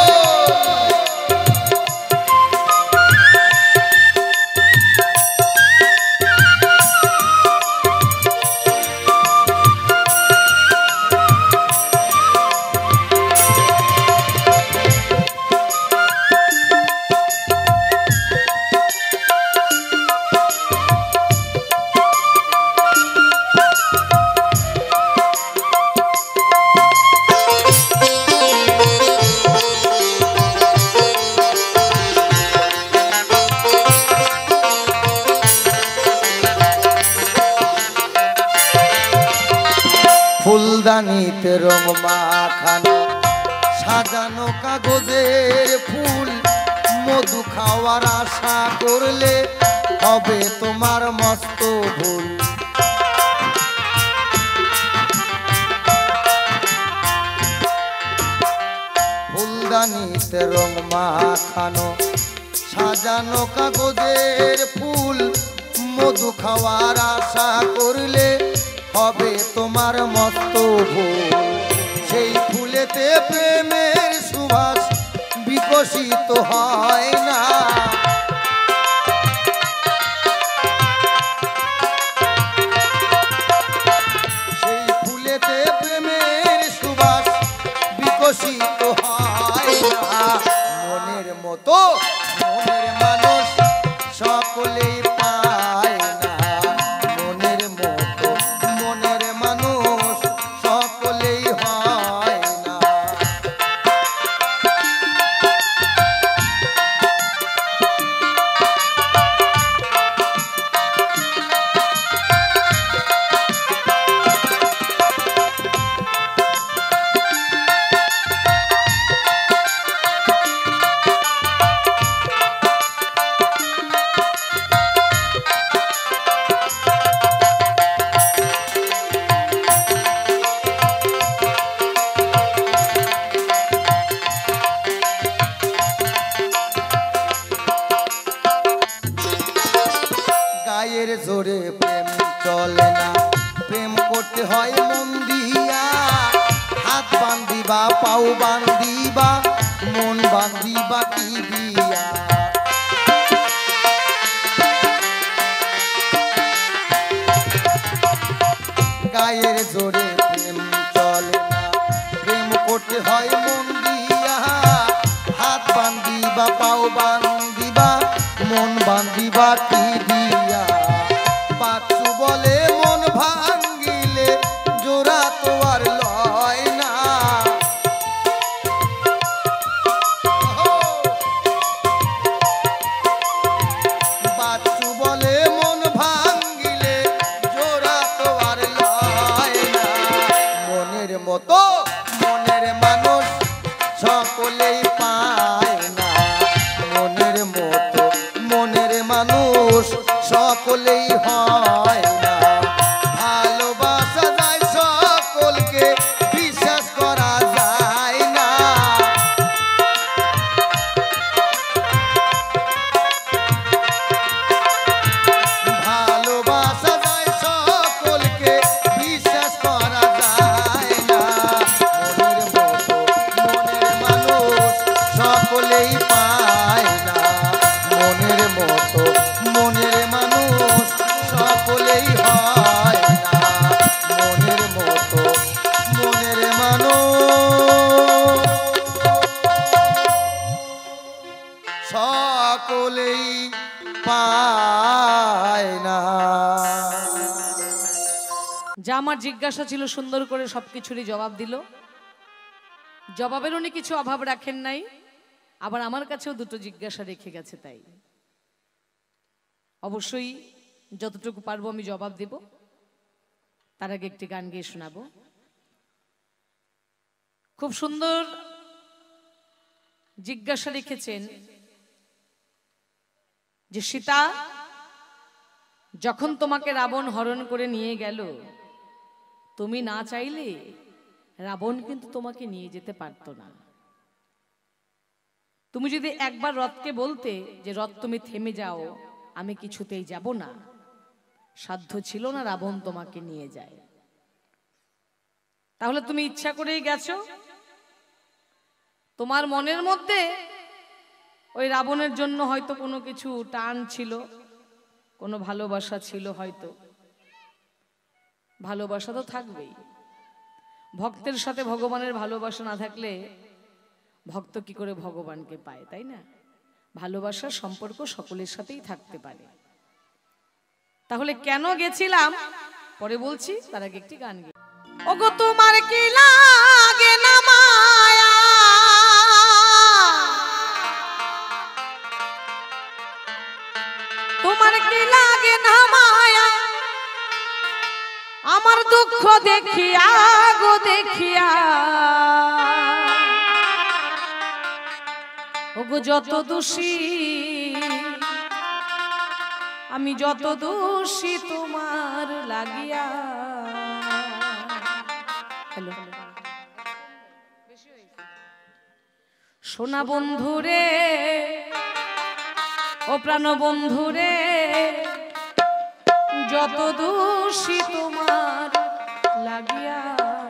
ফুলদানিতে রং মাখানো সাজানো কাগজের ফুল, মধু খাওয়ার আশা করলে হবে তোমার মস্ত ভুল। ফুলদানিতে রং মাখানো সাজানো কাগজের ফুল, মধু খাওয়ার আশা করলে হবে তোমার মস্ত ভুল। সেই ফুলেতে প্রেমের সুবাস বিকশিত হয় না। সেই ফুলেতে প্রেমের সুবাস বিকশিত হয় না। মনের মতো মনের মানুষ সকলেই পায় না। মনের মতো মনের মানুষ সকলেই হয় না। গায়ের জোরে প্রেম চলে না, প্রেম করতে হয় মন দিয়া। হাত বান্ধিবা পাও বান্ধিবা মন বান্ধিবা কি দিয়া। গায়ের জোরে প্রেম চলে না, প্রেম করতে হয় মন দিয়া। হাত বান্ধিবা পাও বান্ধিবা মন বান্ধিবা কি দিয়া। বাচ্চু বলে মন ভাঙ্গিলে জোড়া তো আর লয় না। বাচ্চু বলে মন ভাঙ্গিলে জোড়া তো আর লয় না। মনের মতো মনের মানুষ সকলেই পায় না। মনের মতো মনের মানুষ সকলেই হয় না। ভালো সকলেই পায় না। যা আমার জিজ্ঞাসা ছিল সুন্দর করে সবকিছুরই জবাব দিল। জবাবের উনি কিছু অভাব রাখেন নাই, আবার আমার কাছেও দুটো জিজ্ঞাসা রেখে গেছে। তাই অবশ্যই যতটুকু পারবো আমি জবাব দেব। তার আগে একটি গান গেয়ে শোনাবো। খুব সুন্দর জিজ্ঞাসা রেখেছেন যে সীতা, যখন তোমাকে রাবণ হরণ করে নিয়ে গেল, তুমি না চাইলে রাবণ কিন্তু তোমাকে নিয়ে যেতে পারতো না। তুমি যদি একবার রথকে বলতে যে রথ তুমি থেমে যাও, আমি কিছুতেই যাব না, সাধ্য ছিল না রাবণ তোমাকে নিয়ে যায়। তাহলে তুমি ইচ্ছা করেই গেছো। তোমার মনের মধ্যে ওই রাবণের জন্য হয়তো কোনো কিছু টান ছিল, কোনো ভালোবাসা ছিল হয়তো। ভালোবাসা তো থাকবেই। ভক্তের সাথে ভগবানের ভালোবাসা না থাকলে ভক্ত কি করে ভগবানকে পায়, তাই না? ভালোবাসার সম্পর্ক সকলের সাথেই থাকতে পারে। তাহলে কেন গেছিলাম পরে বলছি, তার আগে একটি গান গে। ওগো তোমার কি লাগে না মায়া, তোমার কি লাগে না মায়া, আমার দুঃখ দেখিয়া গো দেখিয়া। ওগো যত দোষী আমি, যত দোষী তোমার লাগিয়া। হ্যালো, সোনা বন্ধুরে ও প্রাণ বন্ধুরে, যত দোষী তোমার লাগিয়া।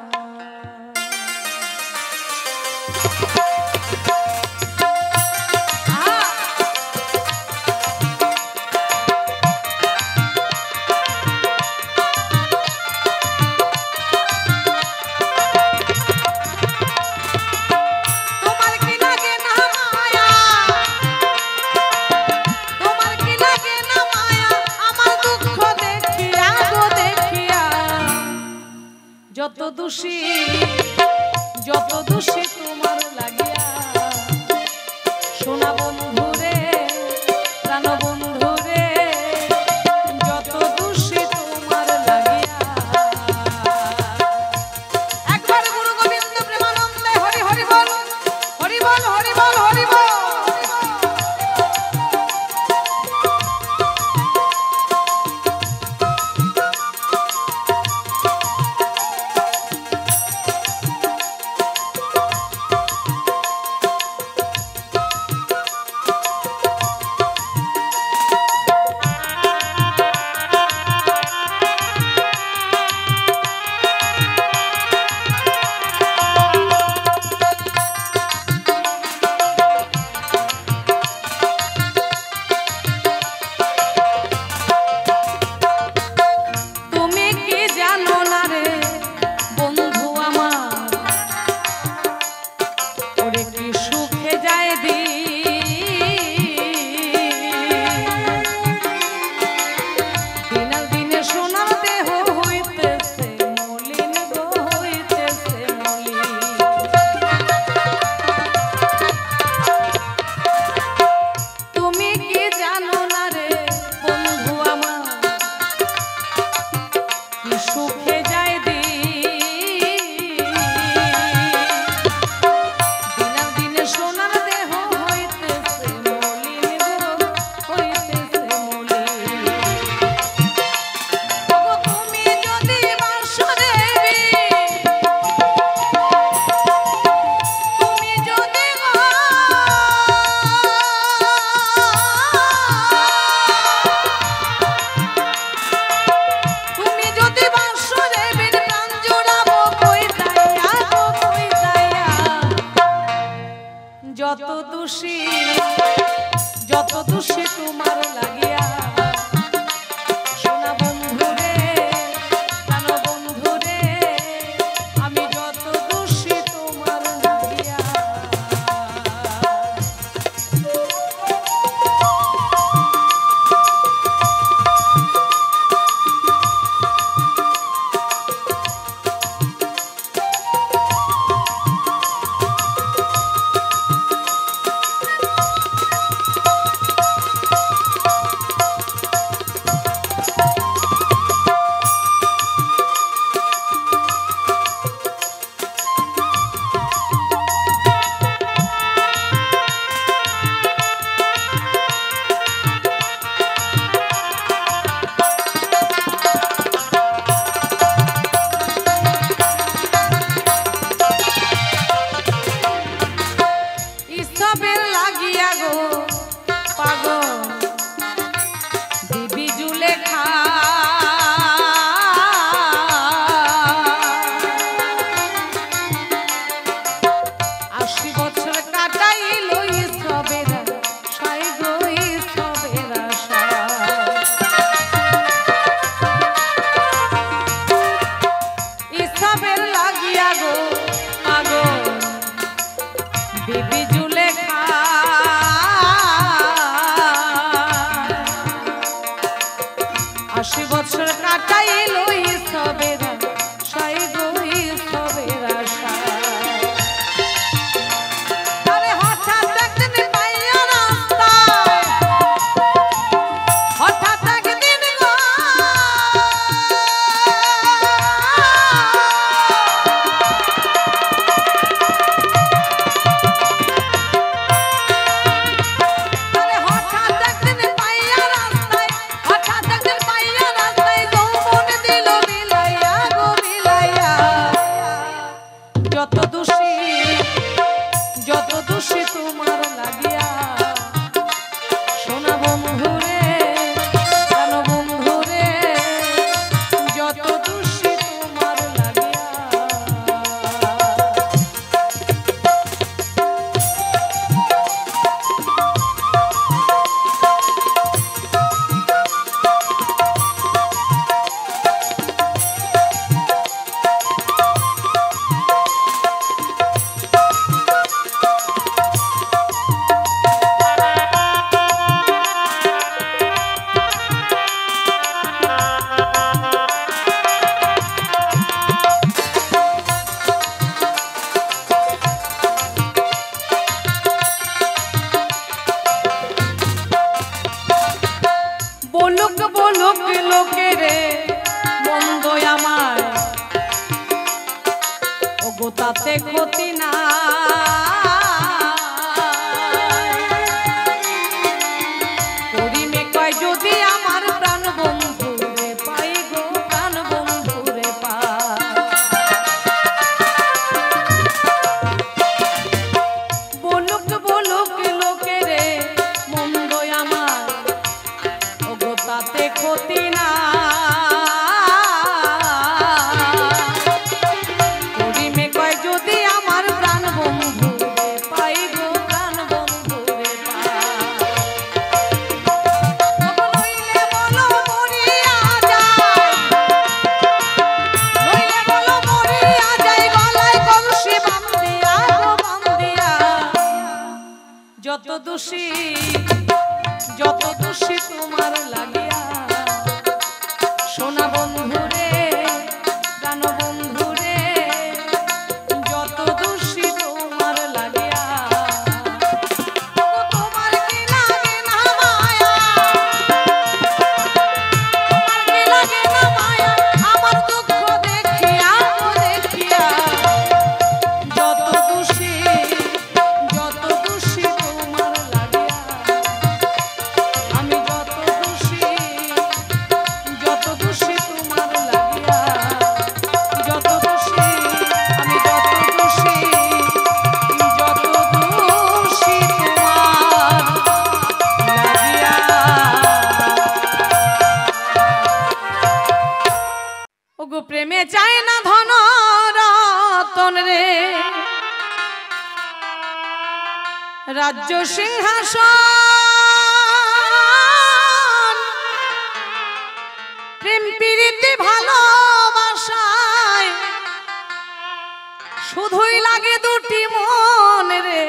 যত দোষী যত দোষী তোমার লাগিয়া, সোনা বন্ধুরে প্রাণ বন্ধুরে, যত দোষী তোমার লাগিয়া। একবার গুরু গোবিন্দ প্রেমানন্দে হরি হরি বল, হরি বল, হরি বল, হরি বল। যত দোষী যত দোষী তোমার লাগিয়া, সোনা বন্ধুরে প্রাণ বন্ধুরে, আমি যত দোষী তোমার লাগিয়া। বলুক বলুক লোকেরে মন্দ আমার, ওগো তাতে ক্ষতি না। করিমে কয় যদি আমার প্রাণ বন্ধু রে পাই গো, প্রাণ বন্ধু রে পাই। বলুক বলুক লোকেরে মন্দ আমার, ওগো তাতে ক্ষতি না। করিমে কয় যদি আমার প্রাণ বন্ধু রে পাই গো, প্রাণ বন্ধু রে পাই। নইলে বলো মরিয়া যায়, নইলে বলো মরিয়া যায়, গলায় কলসি বান্ধিয়া গো বান্ধিয়া। যত দোষী যত দোষী তোমার লাগিয়া, সোনা বন্ধু রে প্রাণ বন্ধু রে, যত দোষী তোমার লাগিয়া। ওগো তোমার কি লাগে না মায়া, তোমার কি লাগে না মায়া, আমার দুঃখ দেখিয়া গো দেখিয়া। যত দোষী যত দোষী তোমার লাগিয়া, আমি যত দোষী যত দোষী তোমার লাগিয়া, যত দোষী আমি যত দোষী যত দোষী তোমার লাগিয়া। ওগো প্রেমে চায় না ধন রতন রে, রাজ্য সিংহাসন, প্রেম প্রীতি ভালোবাসায় শুধুই লাগে দুটি মন রে।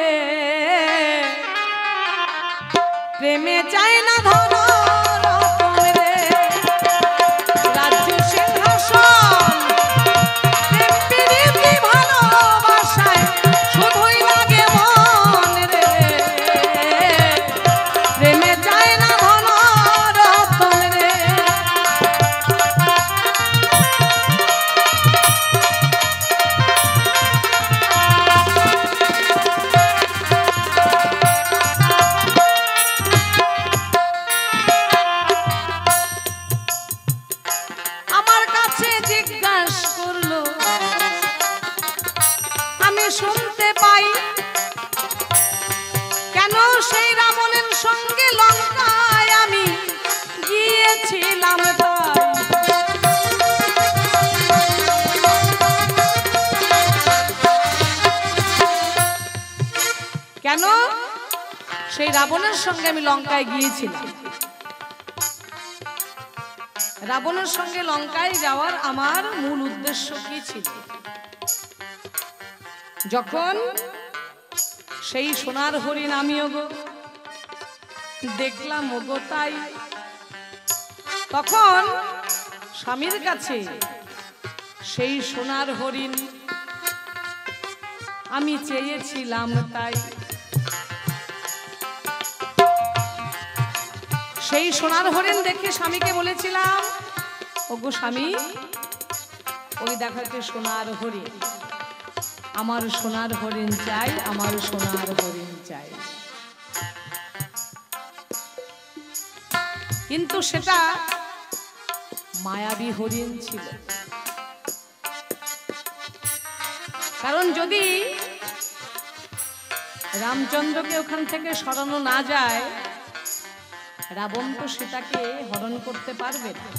প্রেমে চায় না ধন রতন রে, রাজ্য সিংহাসন, প্রেম প্রীতি ভালোবাসায় শুধুই লাগে মন রে। প্রেমে চায় না ধন রতন রে। আমার কাছে জিজ্ঞাসা করলো, আমি শুনতে পাই কেন সেই রাবণের সঙ্গে লঙ্কায় আমি গিয়েছিলাম তাই। কেন সেই রাবণের সঙ্গে আমি লঙ্কায় গিয়েছিলাম? রাবণের সঙ্গে লঙ্কায় যাওয়ার আমার মূল উদ্দেশ্য কি ছিল? যখন সেই সোনার হরিণ আমি ওগো দেখলাম ওগো তাই, তখন স্বামীর কাছে সেই সোনার হরিণ আমি চেয়েছিলাম তাই। সেই সোনার হরিণ দেখে স্বামীকে বলেছিলাম, ওগো স্বামী, ওই দেখাতে সোনার হরিণ, আমার সোনার হরিণ চাই, আমার সোনার হরিণ চাই। কিন্তু সেটা মায়াবী হরিণ ছিল। কারণ যদি রামচন্দ্রকে ওখান থেকে সরানো না যায়, রাবণ তো সীতাকে হরণ করতে পারবে না।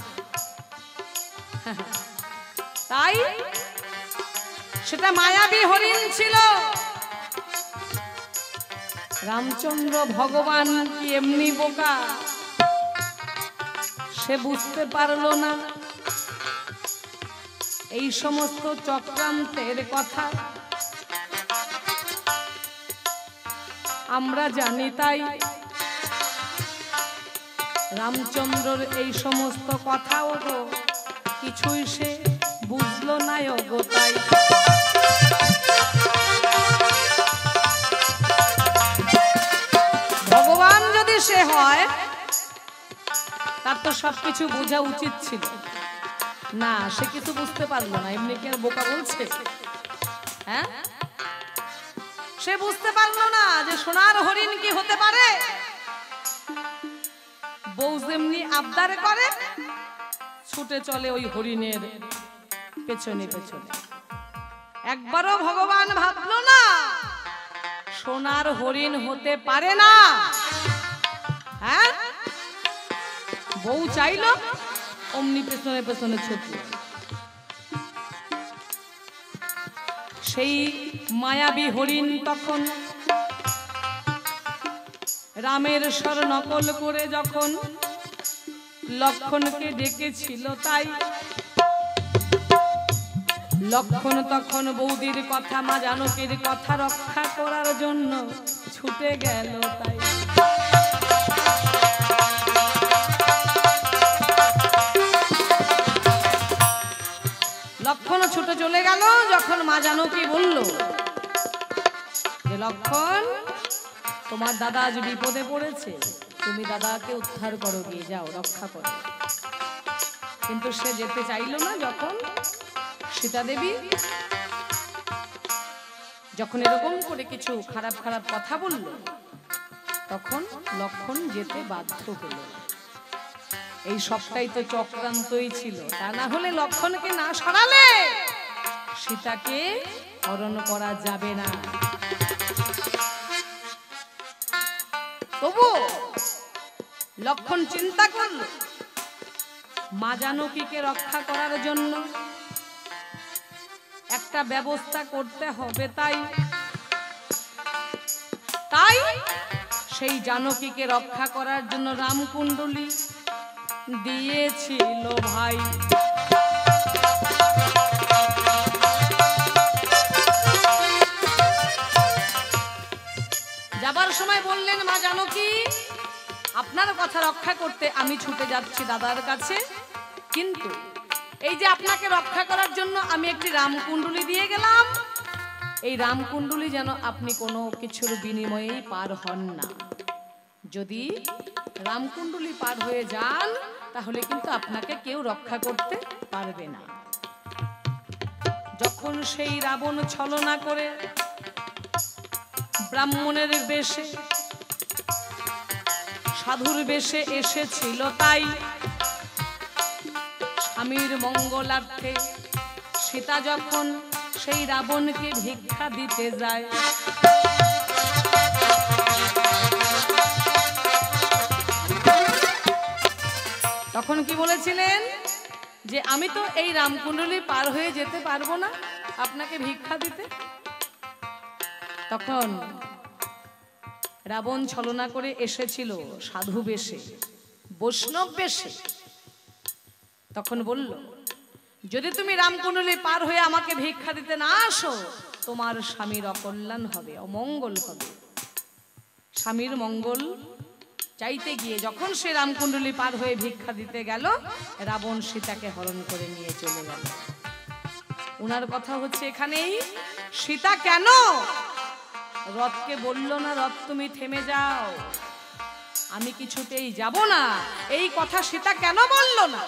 তাই সেটা মায়াবী হরিণ ছিল। রামচন্দ্র ভগবান কি এমনি বোকা, সে বুঝতে পারলো না এই সমস্ত চক্রান্তের কথা। আমরা জানি তাই রামচন্দ্রর এই সমস্ত কথাও তো কিছুই সে বুঝলো না গো। তাই ভগবান যদি সে হয় তার তো সবকিছু বোঝা উচিত ছিল না, সে কিছু বুঝতে পারলো না। এমনি কি আর বোকা বলছে? হ্যাঁ, সে বুঝতে পারলো না যে সোনার হরিণ কি হতে পারে। বউ যেমনি আবদার করে ছুটে চলে ওই হরিণের পেছনে পেছনে। একবারও ভগবান ভাবলো না সোনার হরিণ হতে পারে না। হ্যাঁ, বউ চাইলো, অমনি পেছনে পেছনে ছুটল। সেই মায়াবী হরিণ তখন রামের স্বর নকল করে যখন লক্ষণকে ডেকেছিল, তাই লক্ষণ তখন বৌদির কথা, মা জানকীর কথা রক্ষা করার জন্য ছুটে গেল। তাই লক্ষণ ছুটে চলে গেল। যখন মা জানকী বলল যে লক্ষণ, তোমার দাদা আজ বিপদে পড়েছে, তুমি দাদাকে উদ্ধার করো, গিয়ে যাও, রক্ষা করো। কিন্তু সে যেতে চাইল না। যখন সীতা দেবী যখন এরকম করে কিছু খারাপ খারাপ কথা বলল, তখন লক্ষণ যেতে বাধ্য হলো। এই সবটাই তো চক্রান্তই ছিল, তা না হলে লক্ষণকে না সরালে সীতাকে হরণ করা যাবে না। তবু লক্ষণ চিন্তা করল মা জানকীকে রক্ষা করার জন্য একটা ব্যবস্থা করতে হবে। তাই তাই সেই জানকীকে রক্ষা করার জন্য রামকুণ্ডলী দিয়েছিল ভাই। যাবার সময় বললেন, মা জানকী, আপনার কথা রক্ষা করতে আমি ছুটে যাচ্ছি দাদার কাছে, কিন্তু এই যে আপনাকে রক্ষা করার জন্য আমি একটি রামকুণ্ডলী দিয়ে গেলাম, এই রামকুণ্ডলী যেন আপনি কোনো কিছুর বিনিময়েই পার হন না। যদি রামকুণ্ডলী পার হয়ে যান তাহলে কিন্তু আপনাকে কেউ রক্ষা করতে পারবে না। যখন সেই রাবণ ছলনা করে ব্রাহ্মণের বেশে, সাধুর বেশে এসেছিল, তাই স্বামীর মঙ্গলার্থে সীতা যখন সেই রাবণকে ভিক্ষা দিতে যায়, তখন কি বলেছিলেন যে আমি তো এই রামকুণ্ডলী পার হয়ে যেতে পারবো না আপনাকে ভিক্ষা দিতে। তখন রাবণ ছলনা করে এসেছিল সাধু বেশে, বৈষ্ণব বেশে। তখন বলল, যদি তুমি রামকুণ্ডলী পার হয়ে আমাকে ভিক্ষা দিতে না আসো, তোমার স্বামীর অকল্যাণ হবে, অমঙ্গল হবে। স্বামীর মঙ্গল চাইতে গিয়ে যখন সে রামকুণ্ডলী পার হয়ে ভিক্ষা দিতে গেল, রাবণ সীতাকে হরণ করে নিয়ে চলে গেল। উনার কথা হচ্ছে এখানেই, সীতা কেন রথকে বলল না, রথ তুমি থেমে যাও, আমি কিছুতেই যাব না, এই কথা সীতা কেন বলল না?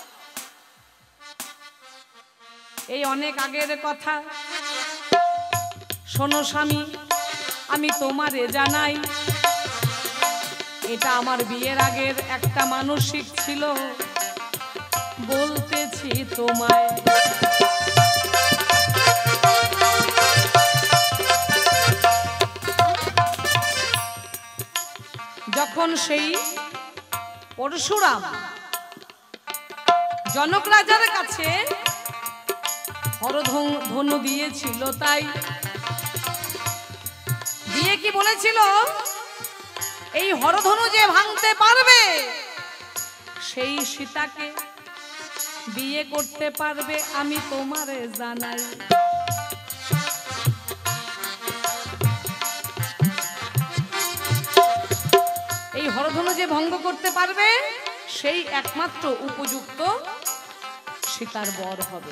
এই অনেক আগের কথা। শোনো স্বামী, আমি তোমারে জানাই, এটা আমার বিয়ের আগের একটা মানসিক ছিল, বলতেছি তোমায়। যখন সেই পরশুরাম জনক রাজার কাছে হরধনু দিয়েছিল, তাই দিয়ে কি বলেছিল, এই হরধনু যে ভাঙতে পারবে সেই সীতাকে বিয়ে করতে পারবে, আমি তোমারে জানাই। এই হরধনু যে ভঙ্গ করতে পারবে সেই একমাত্র উপযুক্ত সীতার বর হবে।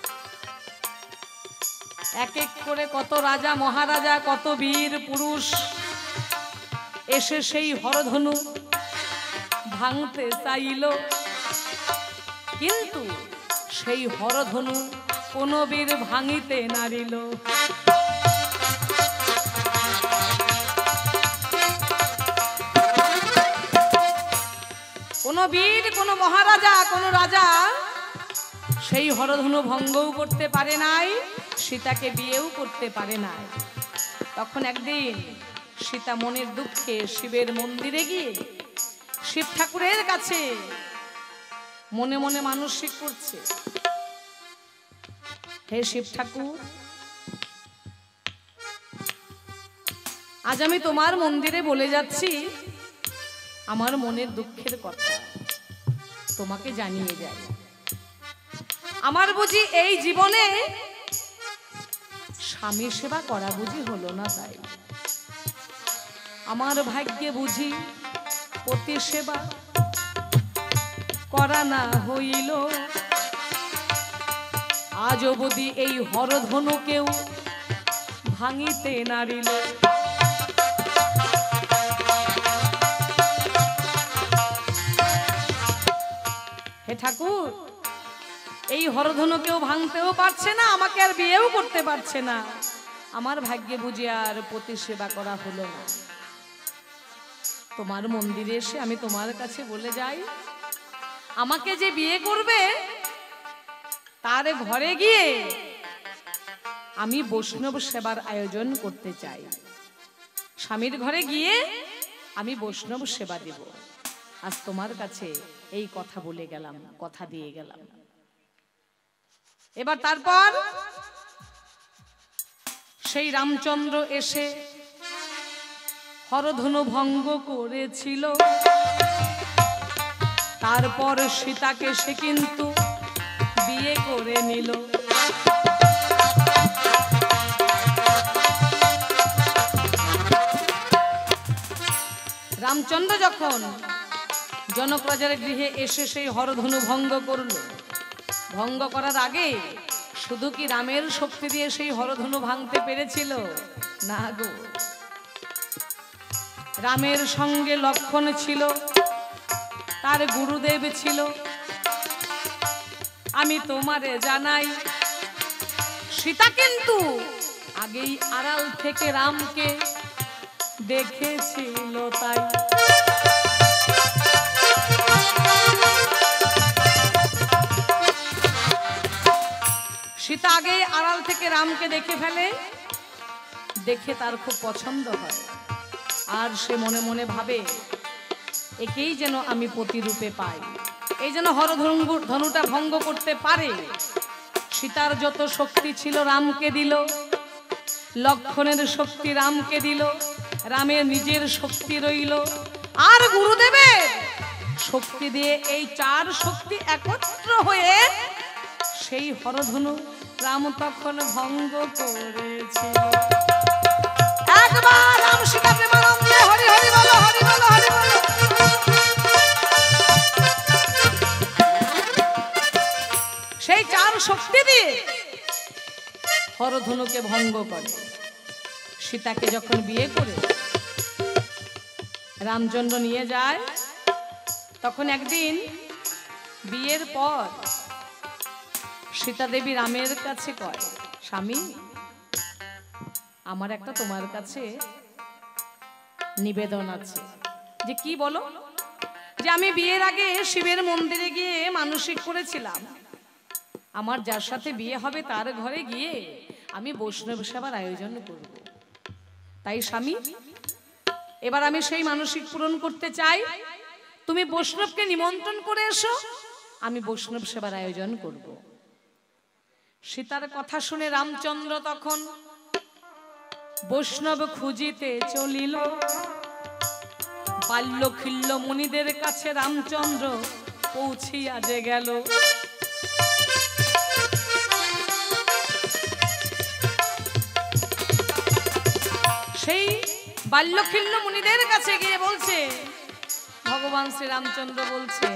এক এক করে কত রাজা মহারাজা, কত বীর পুরুষ এসে সেই হরধনু ভাঙতে চাইল, কিন্তু সেই হরধনু কোনো বীর ভাঙিতে নারিল। কোন বীর, কোন মহারাজা, কোন রাজা সেই হরধনু ভঙ্গও করতে পারে নাই, সীতাকে বিয়েও করতে পারে নাই। তখন একদিন সীতা মনের দুঃখে শিবের মন্দিরে গিয়ে শিব ঠাকুরের কাছে মনে মনে মানসিক করছে, হে শিব ঠাকুর, আজ আমি তোমার মন্দিরে বলে যাচ্ছি আমার মনের দুঃখের কথা, তোমাকে জানিয়ে যাই। আমার বুঝি এই জীবনে স্বামী সেবা করা বুঝি হলো না, তাই আমার ভাগ্যে বুঝি পতি সেবা করা না হইল। আজ অবধি এই হরধনু কেউ ভাঙিতে নারিল। হে ঠাকুর, এই হরধনু কেউ ভাঙতেও পারছে না, আমাকে আর বিয়েও করতে পারছে না, আমার ভাগ্যে বুঝি আর পতি সেবা করা হলো না। তোমার মন্দিরে এসে আমি তোমার কাছে বলে যাই, আমাকে যে বিয়ে করবে তার ঘরে গিয়ে আমি বৈষ্ণব সেবার আয়োজন করতে চাই। স্বামীর ঘরে গিয়ে আমি বৈষ্ণব সেবা দেব। আজ তোমার কাছে এই কথা বলে গেলাম, কথা দিয়ে গেলাম। এবার তারপর সেই রামচন্দ্র এসে হরধনু ভঙ্গ করেছিল। তারপর সীতাকে সে কিন্তু বিয়ে করে নিল। রামচন্দ্র যখন জনক রাজার গৃহে এসে সেই হরধনু ভঙ্গ করল, ভঙ্গ করার আগে শুধু কি রামের শক্তি দিয়ে সেই হরধনু ভাঙতে পেরেছিল? না গো, রামের সঙ্গে লক্ষ্মণ ছিল, তার গুরুদেব ছিল। আমি তোমারে জানাই, সীতা কিন্তু আগেই আড়াল থেকে রামকে দেখেছিল। তাই সীতা আগে আড়াল থেকে রামকে দেখে ফেলে, দেখে তার খুব পছন্দ হয়, আর সে মনে মনে ভাবে একেই যেন আমি প্রতিরূপে পাই, এই যেন হরধনু ধনুটা ভঙ্গ করতে পারে। সীতার যত শক্তি ছিল রামকে দিল, লক্ষ্মণের শক্তি রামকে দিল, রামের নিজের শক্তি রইল, আর গুরুদেবের শক্তি দিয়ে এই চার শক্তি একত্র হয়ে সেই হরধনু রাম তখন ভঙ্গ করেছিল। একবার রাম সীতা প্রেমানন্দে হরি হরি বলো, হরি বলো, হরি বলো। সেই চার শক্তি দিয়ে হরধনুকে ভঙ্গ করে। সীতাকে যখন বিয়ে করে রামচন্দ্র নিয়ে যায়, তখন একদিন বিয়ের পর সীতা দেবী রামের কাছে কয়, স্বামী, আমার একটা তোমার কাছে নিবেদন আছে। যে কি বলো? যে আমি বিয়ের আগে শিবের মন্দিরে গিয়ে মানসিক করেছিলাম, আমার যার সাথে বিয়ে হবে তার ঘরে গিয়ে আমি বৈষ্ণব সেবার আয়োজন করব। তাই স্বামী, এবার আমি সেই মানসিক পূরণ করতে চাই, তুমি বৈষ্ণবকে নিমন্ত্রণ করে এসো, আমি বৈষ্ণব সেবার আয়োজন করব। সীতার কথা শুনে রামচন্দ্র তখন বৈষ্ণব খুঁজিতে চলিল। বাল্যখিল্য মুনিদের কাছে রামচন্দ্র পৌঁছিয়া যে গেল। সেই বাল্যখিল্য মুনিদের কাছে গিয়ে বলছে, ভগবান শ্রী রামচন্দ্র বলছেন,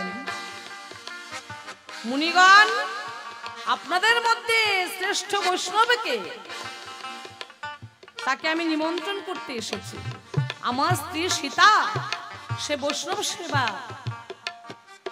মুনিগণ, আপনাদের মধ্যে শ্রেষ্ঠ বৈষ্ণবকে, তাকে আমি নিমন্ত্রণ করতে এসেছি। আমার স্ত্রী সীতা, সে বৈষ্ণব সেবা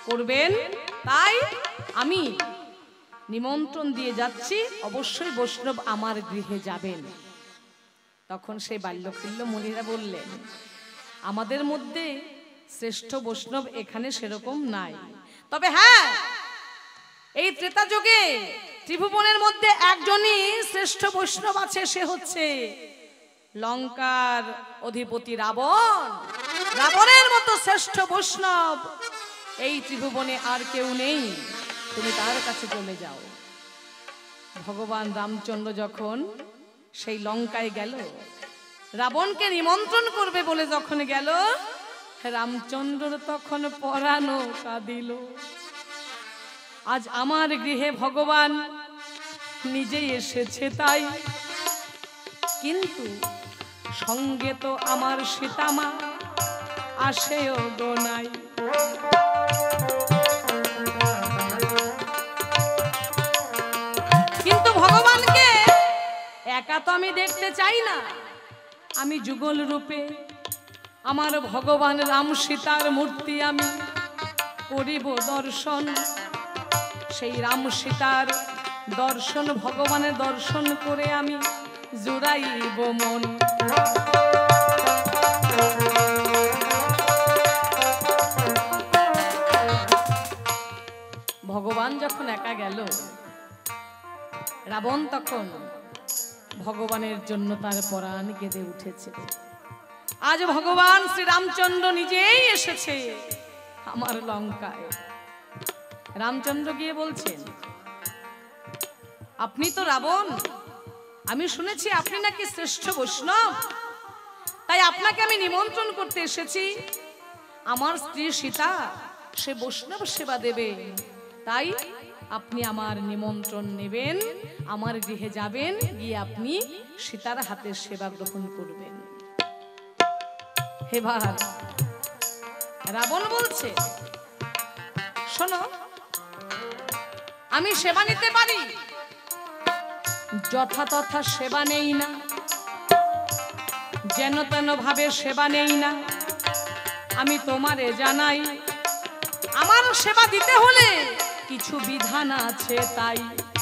করবেন, তাই আমি নিমন্ত্রণ দিয়ে যাচ্ছি, অবশ্যই বৈষ্ণব আমার গৃহে যাবেন। তখন সেই বাল্যখিল্য মুনিরা বললেন, আমাদের মধ্যে শ্রেষ্ঠ বৈষ্ণব এখানে সেরকম নাই, তবে হ্যাঁ এই ত্রেতা যুগে ত্রিভুবনের মধ্যে একজনই শ্রেষ্ঠ বৈষ্ণব আছে, সে হচ্ছে লঙ্কার অধিপতি রাবণ। রাবণের মতো শ্রেষ্ঠ বৈষ্ণব এই ত্রিভুবনে আর কেউ নেই, তুমি তার কাছে চলে যাও। ভগবান রামচন্দ্র যখন সেই লঙ্কায় গেল, রাবণকে নিমন্ত্রণ করবে বলে যখন গেল, রামচন্দ্র তখন পরানো কাঁদিল। আজ আমার গৃহে ভগবান নিজেই এসেছে তাই, কিন্তু সঙ্গে তো আমার সীতামা আসেও গো নাই। কিন্তু ভগবানকে একা তো আমি দেখতে চাই না, আমি যুগল রূপে আমার ভগবান রাম সীতার মূর্তি আমি করিব দর্শন। সেই রাম সীতার দর্শন, ভগবানের দর্শন করে আমি জুড়াইব মন। ভগবান যখন একা গেল, রাবণ তখন ভগবানের জন্য তার পরাণ কেঁদে উঠেছে। আজ ভগবান শ্রী রামচন্দ্র নিজেই এসেছে আমার লঙ্কায়। রামচন্দ্র গিয়ে বলছেন, আপনি তো রাবণ, আমি শুনেছি আপনি নাকি শ্রেষ্ঠ বৈষ্ণব, তাই আপনাকে আমি নিমন্ত্রণ করতে এসেছি। আমার স্ত্রী সীতা সে বৈষ্ণব সেবা দেবে, তাই আপনি আমার নিমন্ত্রণ নেবেন, আমার গৃহে যাবেন, গিয়ে আপনি সীতার হাতে সেবা গ্রহণ করবেন। এবার রাবণ বলছে, শোনো, আমি সেবা নিতে পারি, যথাতথা সেবা নেই না, যেন তেন ভাবে সেবা নেই না। আমি তোমারে জানাই, আমার সেবা দিতে হলে কিছু বিধান আছে, তাই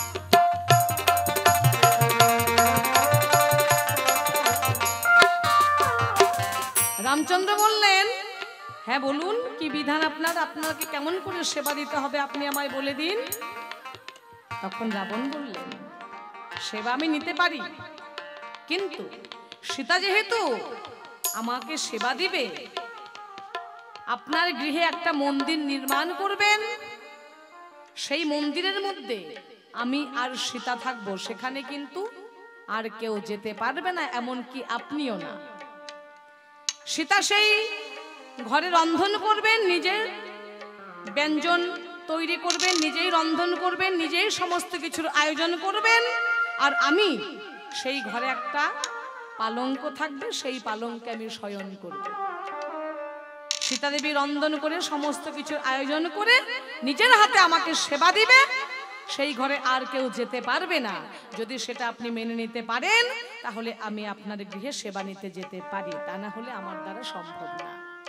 রামচন্দ্র বললেন, হ্যাঁ বলুন কি বিধান আপনার, আপনাকে কেমন করে সেবা দিতে হবে আপনি আমায় বলে দিন। তখন রাবণ বললেন, সেবা আমি নিতে পারি, কিন্তু সীতা যেহেতু আমাকে সেবা দিবে, আপনার গৃহে একটা মন্দির নির্মাণ করবেন, সেই মন্দিরের মধ্যে আমি আর সীতা থাকবো, সেখানে কিন্তু আর কেউ যেতে পারবে না, এমনকি আপনিও না। সীতা সেই ঘরে রন্ধন করবেন, নিজের ব্যঞ্জন তৈরি করবেন, নিজেই রন্ধন করবেন, নিজেই সমস্ত কিছুর আয়োজন করবেন, আর আমি সেই ঘরে একটা পালঙ্ক থাকবে, সেই পালঙ্কে আমি শয়ন করব। সীতা দেবী রন্ধন করে সমস্ত কিছুর আয়োজন করে নিজের হাতে আমাকে সেবা দিবে, সেই ঘরে আর কেউ যেতে পারবে না। যদি সেটা আপনি মেনে নিতে পারেন, তাহলে আমি আপনার গৃহে সেবা নিতে যেতে পারি, তা না হলে আমার দ্বারা সম্ভব না।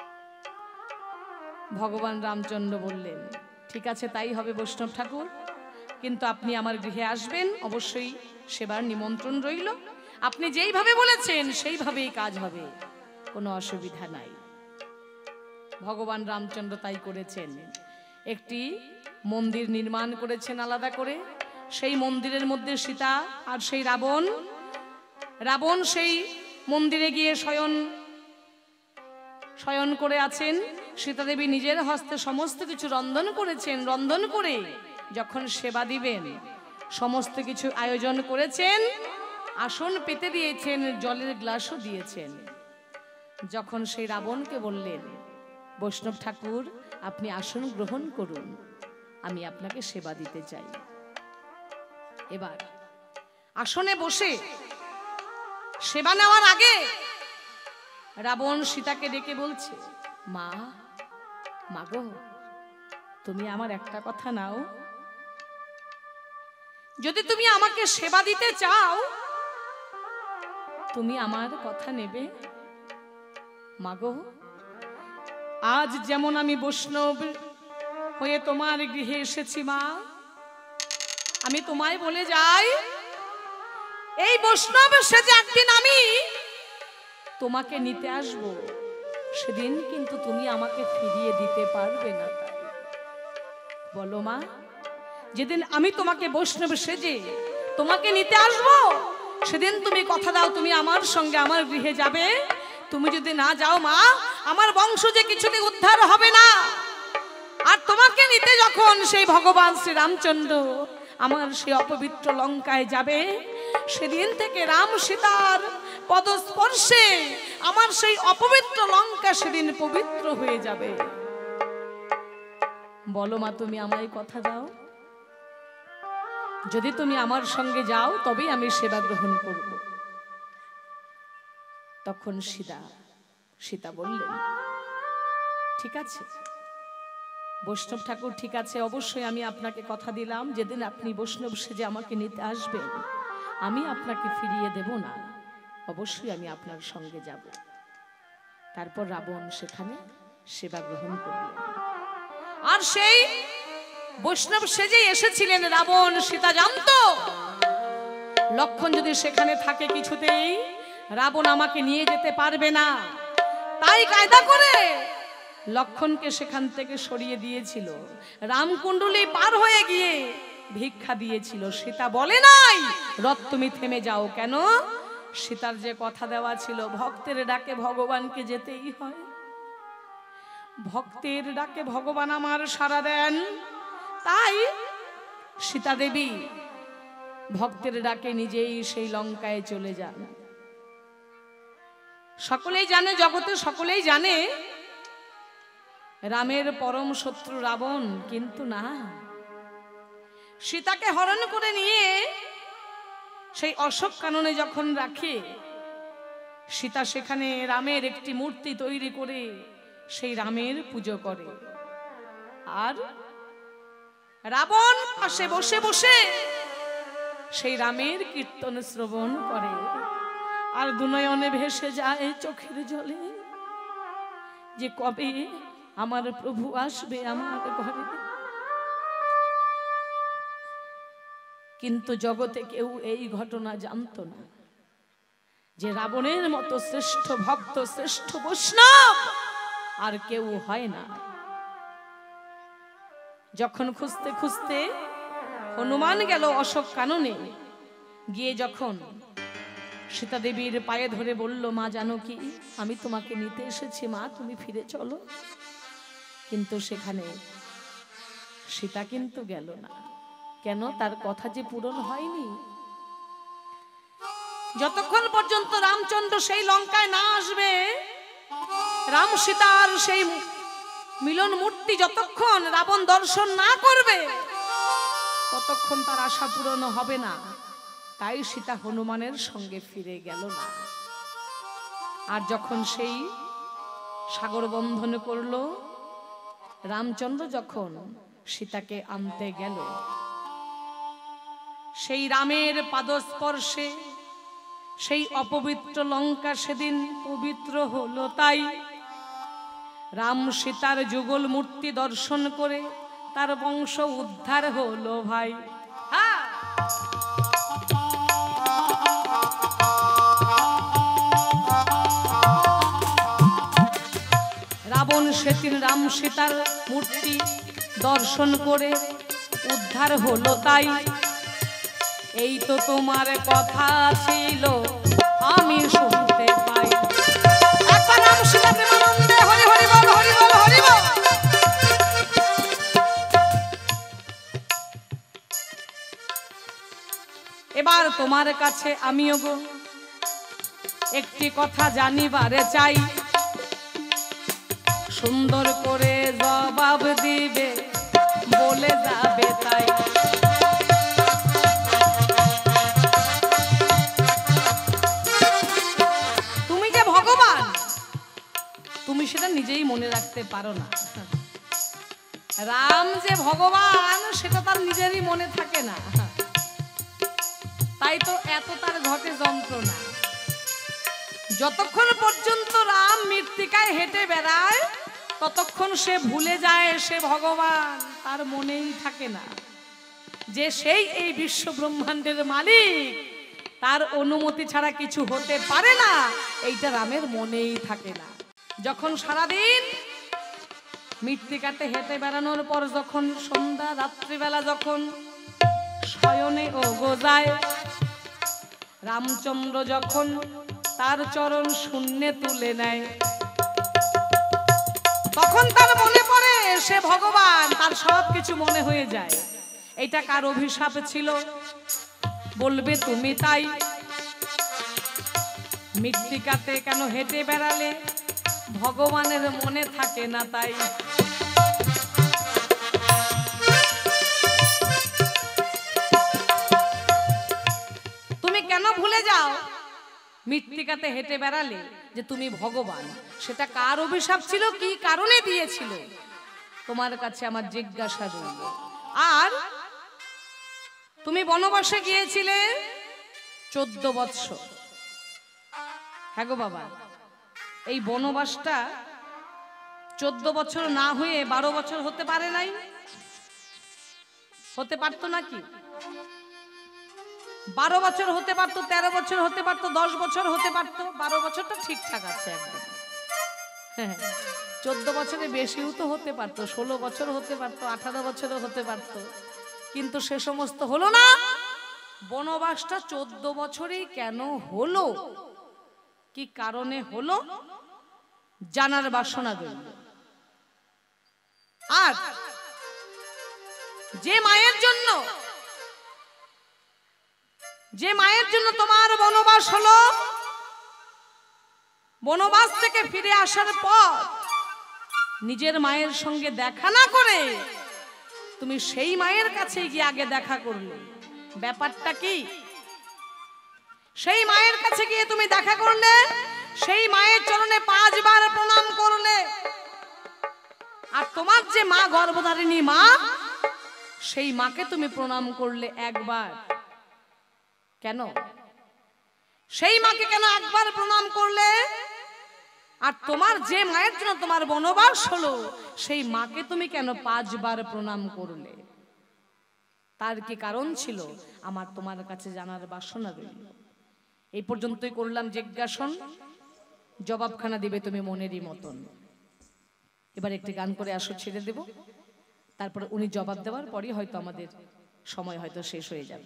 ভগবান রামচন্দ্র বললেন, ঠিক আছে তাই হবে বৈষ্ণব ঠাকুর, কিন্তু আপনি আমার গৃহে আসবেন, অবশ্যই সেবার নিমন্ত্রণ রইল, আপনি যেইভাবে বলেছেন সেইভাবেই কাজ হবে, কোনো অসুবিধা নাই। ভগবান রামচন্দ্র তাই করেছেন, একটি মন্দির নির্মাণ করেছেন আলাদা করে, সেই মন্দিরের মধ্যে সীতা আর সেই রাবণ, রাবণ সেই মন্দিরে গিয়ে শয়ন শয়ন করে আছেন, সীতা দেবী নিজের হস্তে সমস্ত কিছু রন্ধন করেছেন, রন্ধন করে যখন সেবা দিবেন সমস্ত কিছু আয়োজন করেছেন, আসন পেতে দিয়েছেন, জলের গ্লাসও দিয়েছেন। যখন সেই রাবণকে বললেন, বৈষ্ণব ঠাকুর আপনি আসন গ্রহণ করুন, আমি আপনাকে সেবা দিতে চাই। এবার আসনে বসে সেবা নেওয়ার আগে রাবণ সীতাকে ডেকে বলছে, মা মাগো, তুমি আমার একটা কথা নাও, যদি তুমি আমাকে সেবা দিতে চাও তুমি আমার কথা নেবে। মাগো, আজ যেমন আমি বৈষ্ণব হয়ে তোমার গৃহে এসেছি মা। আমি তোমায় বলে যাই, এই বৈষ্ণব সেজে একদিন আমি তোমাকে নিতে আসব, সেদিন কিন্তু তুমি আমাকে ফিরিয়ে দিতে পারবে না। বলো মা, যেদিন আমি তোমাকে বৈষ্ণব সেজে তোমাকে নিতে আসব, সেদিন তুমি কথা দাও তুমি আমার সঙ্গে আমার গৃহে যাবে। তুমি যদি না যাও মা, আমার বংশ যে কিছুতে উদ্ধার হবে না। আর তোমাকে নিতে যখন সেই ভগবান শ্রী রামচন্দ্র আমার সেই অপবিত্র লঙ্কায় যাবে, সেদিন থেকে রাম সীতার পদস্পর্শে আমার সেই অপবিত্র লঙ্কা সেদিন পবিত্র হয়ে যাবে। বলো মা, তুমি আমায় কথা দাও, যদি তুমি আমার সঙ্গে যাও তবেই আমি সেবা গ্রহণ করব। তখন সীতা সীতা বললেন, ঠিক আছে বৈষ্ণব ঠাকুর, ঠিক আছে, অবশ্যই আমি আপনাকে কথা দিলাম, যেদিন আপনি বৈষ্ণব সেজে আমাকে নিতে আসবেন আমি আপনাকে ফিরিয়ে দেব না, অবশ্যই আমি আপনার সঙ্গে যাব। তারপর রাবণ সেখানে সেবা গ্রহণ করলেন। আর সেই বৈষ্ণব সেজে এসেছিলেন রাবণ, সীতা জানতো লক্ষণ যদি সেখানে থাকে কিছুতেই রাবণ আমাকে নিয়ে যেতে পারবে না। তাই কায়দা করে লক্ষণকে সেখান থেকে সরিয়ে দিয়েছিল, রামকুণ্ডলী পার হয়ে গিয়ে ভিক্ষা দিয়েছিল। সীতা বলে নাই রথ তুমি থেমে যাও। কেন? সীতার যে কথা দেওয়া ছিল, ভক্তের ডাকে ভগবানকে যেতেই হয়, ভক্তের ডাকে ভগবান আমার সাড়া দেন। তাই সীতা দেবী ভক্তের ডাকে নিজেই সেই লঙ্কায় চলে যান। সকলেই জানে, জগতে সকলেই জানে রামের পরম শত্রু রাবণ, কিন্তু না, সীতাকে হরণ করে নিয়ে সেই অশোক কাননে যখন রাখে, সীতা সেখানে রামের একটি মূর্তি তৈরি করে সেই রামের পুজো করে। আর রাবণ পাশে বসে বসে সেই রামের কীর্তন শ্রবণ করে। আর দুনয়নে ভেসে যায় চোখের জলে যে কবে আমার প্রভু আসবে আমার ঘরে। কিন্তু জগতে কেউ এই ঘটনা জানতো না যে রাবণের মতো শ্রেষ্ঠ ভক্ত, শ্রেষ্ঠ বৈষ্ণব আর কেউ হয় না। যখন খুঁজতে খুঁজতে হনুমান গেল অশোক কাননে, গিয়ে যখন সীতা দেবীর পায়ে ধরে বলল, মা জানো কি, আমি তোমাকে নিতে এসেছি, মা তুমি ফিরে চলো। কিন্তু সেখানে সীতা কিন্তু গেল না। কেন? তার কথা যে পূরণ হয়নি। যতক্ষণ পর্যন্ত রামচন্দ্র সেই লঙ্কায় না আসবে, রাম সীতার সেই মিলন মূর্তি যতক্ষণ রাবণ দর্শন না করবে, ততক্ষণ তার আশা পূরণ হবে না। তাই সীতা হনুমানের সঙ্গে ফিরে গেল না। আর যখন সেই সাগর বন্ধন করল, রামচন্দ্র যখন সীতাকে আনতে গেল, সেই রামের পাদস্পর্শে সেই অপবিত্র লঙ্কা সেদিন পবিত্র হলো। তাই রাম সীতার যুগল মূর্তি দর্শন করে তার বংশ উদ্ধার হলো ভাই। হ্যাঁ, রাবণ সেদিন রাম সীতার মূর্তি দর্শন করে উদ্ধার হলো। তাই এই তো তোমার কথা ছিল আমি শুনতে পাই। একবার রাম সীতা প্রেমানন্দে হরি হরি বল, হরি বল, হরি বল। এবার তোমার কাছে আমিও গো একটি কথা জানিবারে চাই, সুন্দর করে জবাব দিবে বলে যাবে তাই। তুমি যে ভগবান তুমি সেটা নিজেই মনে রাখতে পারো না। রাম যে ভগবান সেটা তার নিজেরই মনে থাকে না, তাই তো এত তার ঘটে যন্ত্রণা। যতক্ষণ পর্যন্ত রাম মৃত্তিকায় হেঁটে বেড়ায় ততক্ষণ সে ভুলে যায় সে ভগবান, তার মনেই থাকে না যে সেই এই বিশ্ব ব্রহ্মাণ্ডের মালিক, তার অনুমতি ছাড়া কিছু হতে পারে না, এইটা রামের মনেই থাকে না। যখন সারাদিন মৃত্তিকাতে হেঁটে বেড়ানোর পর যখন সন্ধ্যা রাত্রিবেলা যখন শয়নে ও গোজায়, রামচন্দ্র যখন তার চরণ শূন্যে তুলে নেয়, তখন তার মনে পড়ে সে ভগবান, তার সব কিছু মনে হয়ে যায়। এটা কার অভিশাপ ছিল বলবে তুমি তাই? মৃত্তিকাতে কেন হেঁটে বেড়ালে ভগবানের মনে থাকে না তাই? তুমি কেন ভুলে যাও মৃত্তিকাতে হেঁটে বেড়ালে যে তুমি ভগবান? সেটা কার অভিশাপ ছিল, কি কারণে দিয়েছিল, তোমার কাছে আমার জিজ্ঞাসা রইল। আর তুমি বনবাসে গিয়েছিলে চোদ্দ বৎসর। হ্যাঁ গো বাবা, এই বনবাসটা চোদ্দ বছর না হয়ে বারো বছর হতে পারে নাই? হতে পারতো নাকি? বারো বছর হতে পারতো, তেরো বছর হতে পারতো, দশ বছর হতে পারতো, বারো বছরটা ঠিকঠাক আছে একদম। হ্যাঁ, চোদ্দ বছরে বেশিও তো হতে পারতো, ষোলো বছর হতে পারতো, আঠারো বছরও হতে পারতো, কিন্তু সে সমস্ত হলো না। বনবাসটা চোদ্দ বছরেই কেন হলো, কি কারণে হলো, জানার বাসনা রইল। আর যে মায়ের জন্য যে মায়ের জন্য তোমার বনবাস হলো, বনবাস থেকে ফিরে আসার পর নিজের মায়ের সঙ্গে দেখা না করে তুমি সেই মায়ের কাছে গিয়ে আগে দেখা করলে, ব্যাপারটা কি? সেই মায়ের কাছে গিয়ে তুমি দেখা করলে, সেই মায়ের চরণে পাঁচবার প্রণাম করলে, আর তোমার যে মা গর্ভধারিণী মা, সেই মাকে তুমি প্রণাম করলে একবার। কেন সেই মাকে কেন একবার প্রণাম করলে? আর তোমার যে মায়ের জন্য তোমার বনবাস হলো, সেই মাকে তুমি কেন পাঁচবার প্রণাম করলে? তার কি কারণ ছিল? আমার তোমার কাছে জানার বাসনা রইল। এই পর্যন্তই করলাম জিজ্ঞাসন, জবাবখানা দিবে তুমি মনেরই মতন। এবার একটি গান করে আসো, ছেড়ে দেব, তারপরে উনি জবাব দেওয়ার পরই হয়তো আমাদের সময় হয়তো শেষ হয়ে যাবে।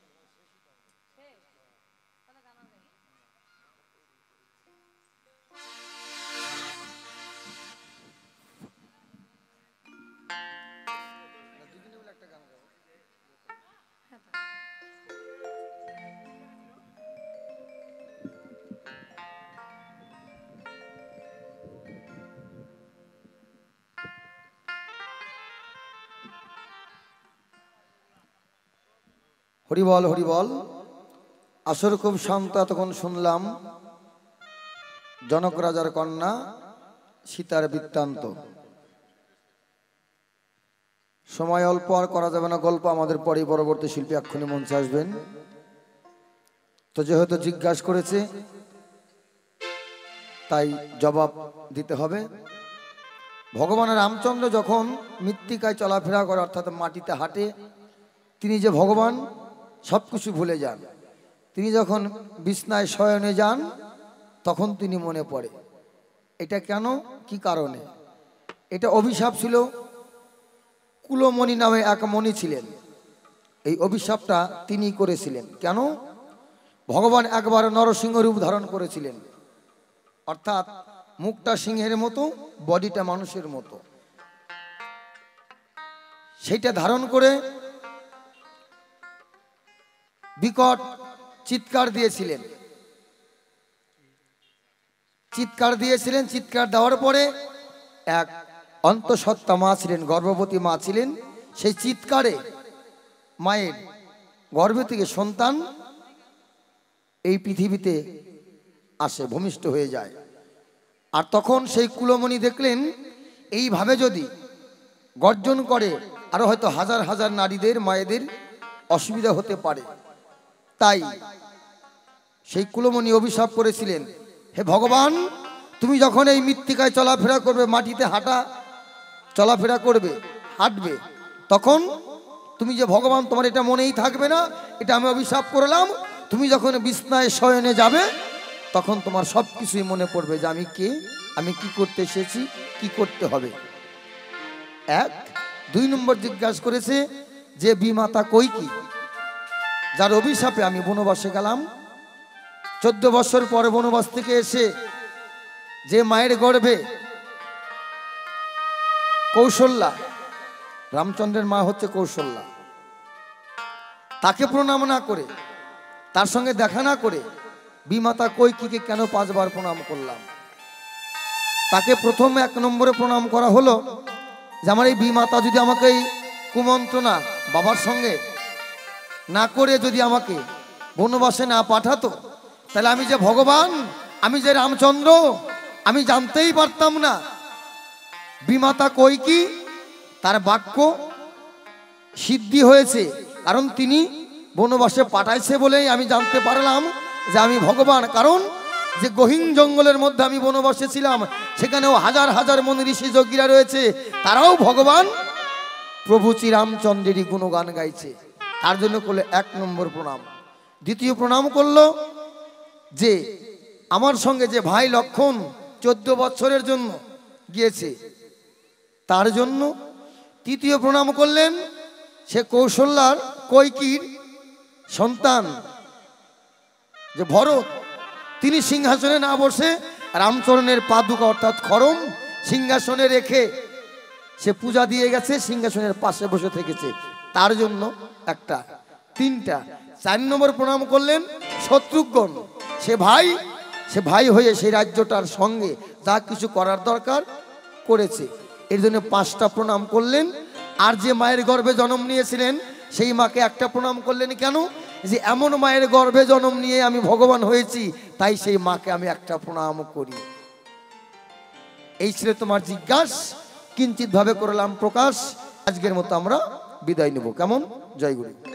হরিবল হরিবল। আসর খুব শান্ত। তখন শুনলাম জনক রাজার কন্যা সীতার বৃত্তান্ত। সময় অল্প, আর করা যাবে না গল্প, আমাদের পরে পরবর্তী শিল্পী এক্ষুনি মঞ্চে আসবেন। তো যেহেতু জিজ্ঞাসা করেছে তাই জবাব দিতে হবে। ভগবান রামচন্দ্র যখন মৃত্তিকায় চলাফেরা করে, অর্থাৎ মাটিতে হাঁটে, তিনি যে ভগবান সব কিছু ভুলে যান। তিনি যখন বিছনায় শয়নে যান তখন তিনি মনে পড়ে। এটা কেন, কি কারণে? এটা অভিশাপ ছিল। কুলমণি নামে এক মণি ছিলেন, এই অভিশাপটা তিনি করেছিলেন। কেন? ভগবান একবার নরসিংহ রূপ ধারণ করেছিলেন, অর্থাৎ মুখটা সিংহের মতো, বডিটা মানুষের মতো। সেইটা ধারণ করে বিকট চিৎকার দিয়েছিলেন চিৎকার দিয়েছিলেন চিৎকার দেওয়ার পরে এক অন্তঃসত্ত্বা মা ছিলেন, গর্ভবতী মা ছিলেন। সেই চিৎকারে মায়ের গর্ভে থেকে সন্তান এই পৃথিবীতে আসে, ভূমিষ্ঠ হয়ে যায়। আর তখন সেই কুলমণি দেখলেন এইভাবে যদি গর্জন করে আরো হয়তো হাজার হাজার নারীদের, মায়েদের অসুবিধা হতে পারে। তাই সেই কুলমণি অভিশাপ করেছিলেন, হে ভগবান, তুমি যখন এই মৃত্তিকায় চলাফেরা করবে, মাটিতে হাঁটা চলাফেরা করবে, হাঁটবে, তখন তুমি যে ভগবান, তোমার এটা মনেই থাকবে না। এটা আমি অভিশাপ করলাম। তুমি যখন বিছনায় শয়নে যাবে, তখন তোমার সব কিছুই মনে পড়বে যে আমি কে, আমি কি করতে এসেছি, কি করতে হবে। এক। দুই নম্বর জিজ্ঞাসা করেছে যে বিমাতা কৈকেয়ী, যার অভিশাপে আমি বনবাসে গেলাম। চোদ্দ বছর পরে বনবাস থেকে এসে যে মায়ের গর্ভে কৌশল্যা, রামচন্দ্রের মা হচ্ছে কৌশল্যা, তাকে প্রণাম না করে, তার সঙ্গে দেখা না করে বিমাতা কৈকেয়ীকে কেন পাঁচবার প্রণাম করলাম? তাকে প্রথম এক নম্বরে প্রণাম করা হলো যে আমার এই বিমাতা যদি আমাকে এই কুমন্ত্রণা বাবার সঙ্গে না করে যদি আমাকে বনবাসে না পাঠাতো, তাহলে আমি যে ভগবান, আমি যে রামচন্দ্র, আমি জানতেই পারতাম না। বিমাতা কৈকেয়ী তার বাক্য সিদ্ধি হয়েছে, কারণ তিনি বনবাসে পাঠাইছে বলেই আমি জানতে পারলাম যে আমি ভগবান। কারণ যে গহীন জঙ্গলের মধ্যে আমি বনবাসে ছিলাম, সেখানেও হাজার হাজার মুনি ঋষি যোগীরা রয়েছে, তারাও ভগবান প্রভু শ্রীরামচন্দ্রেরই গুণগান গাইছে। তার জন্য করলে এক নম্বর প্রণাম। দ্বিতীয় প্রণাম করলো যে আমার সঙ্গে যে ভাই লক্ষণ চোদ্দ বছরের জন্য গিয়েছে, তার জন্য। তৃতীয় প্রণাম করলেন সে কৌশল্যার কৈকেয়ীর সন্তান যে ভরত, তিনি সিংহাসনে না বসে রামচরণের পাদুকা অর্থাৎ খড়ম সিংহাসনে রেখে সে পূজা দিয়ে গেছে, সিংহাসনের পাশে বসে থেকেছে, তার জন্য একটা। তিনটা। চার নম্বর প্রণাম করলেন শত্রুঘ্ন, সে ভাই, সে ভাই হয়ে সেই রাজ্যটার সঙ্গে যা কিছু করার দরকার করেছে, এর জন্য পাঁচটা প্রণাম করলেন। আর যে মায়ের গর্ভে জন্ম নিয়েছিলেন সেই মাকে একটা প্রণাম করলেন। কেন? যে এমন মায়ের গর্ভে জন্ম নিয়ে আমি ভগবান হয়েছি, তাই সেই মাকে আমি একটা প্রণাম করি। এই ছিল তোমার জিজ্ঞাসা, কিঞ্চিত ভাবে করলাম প্রকাশ। আজকের মতো আমরা বিদায় নেব। কেমন? জয় গুরু।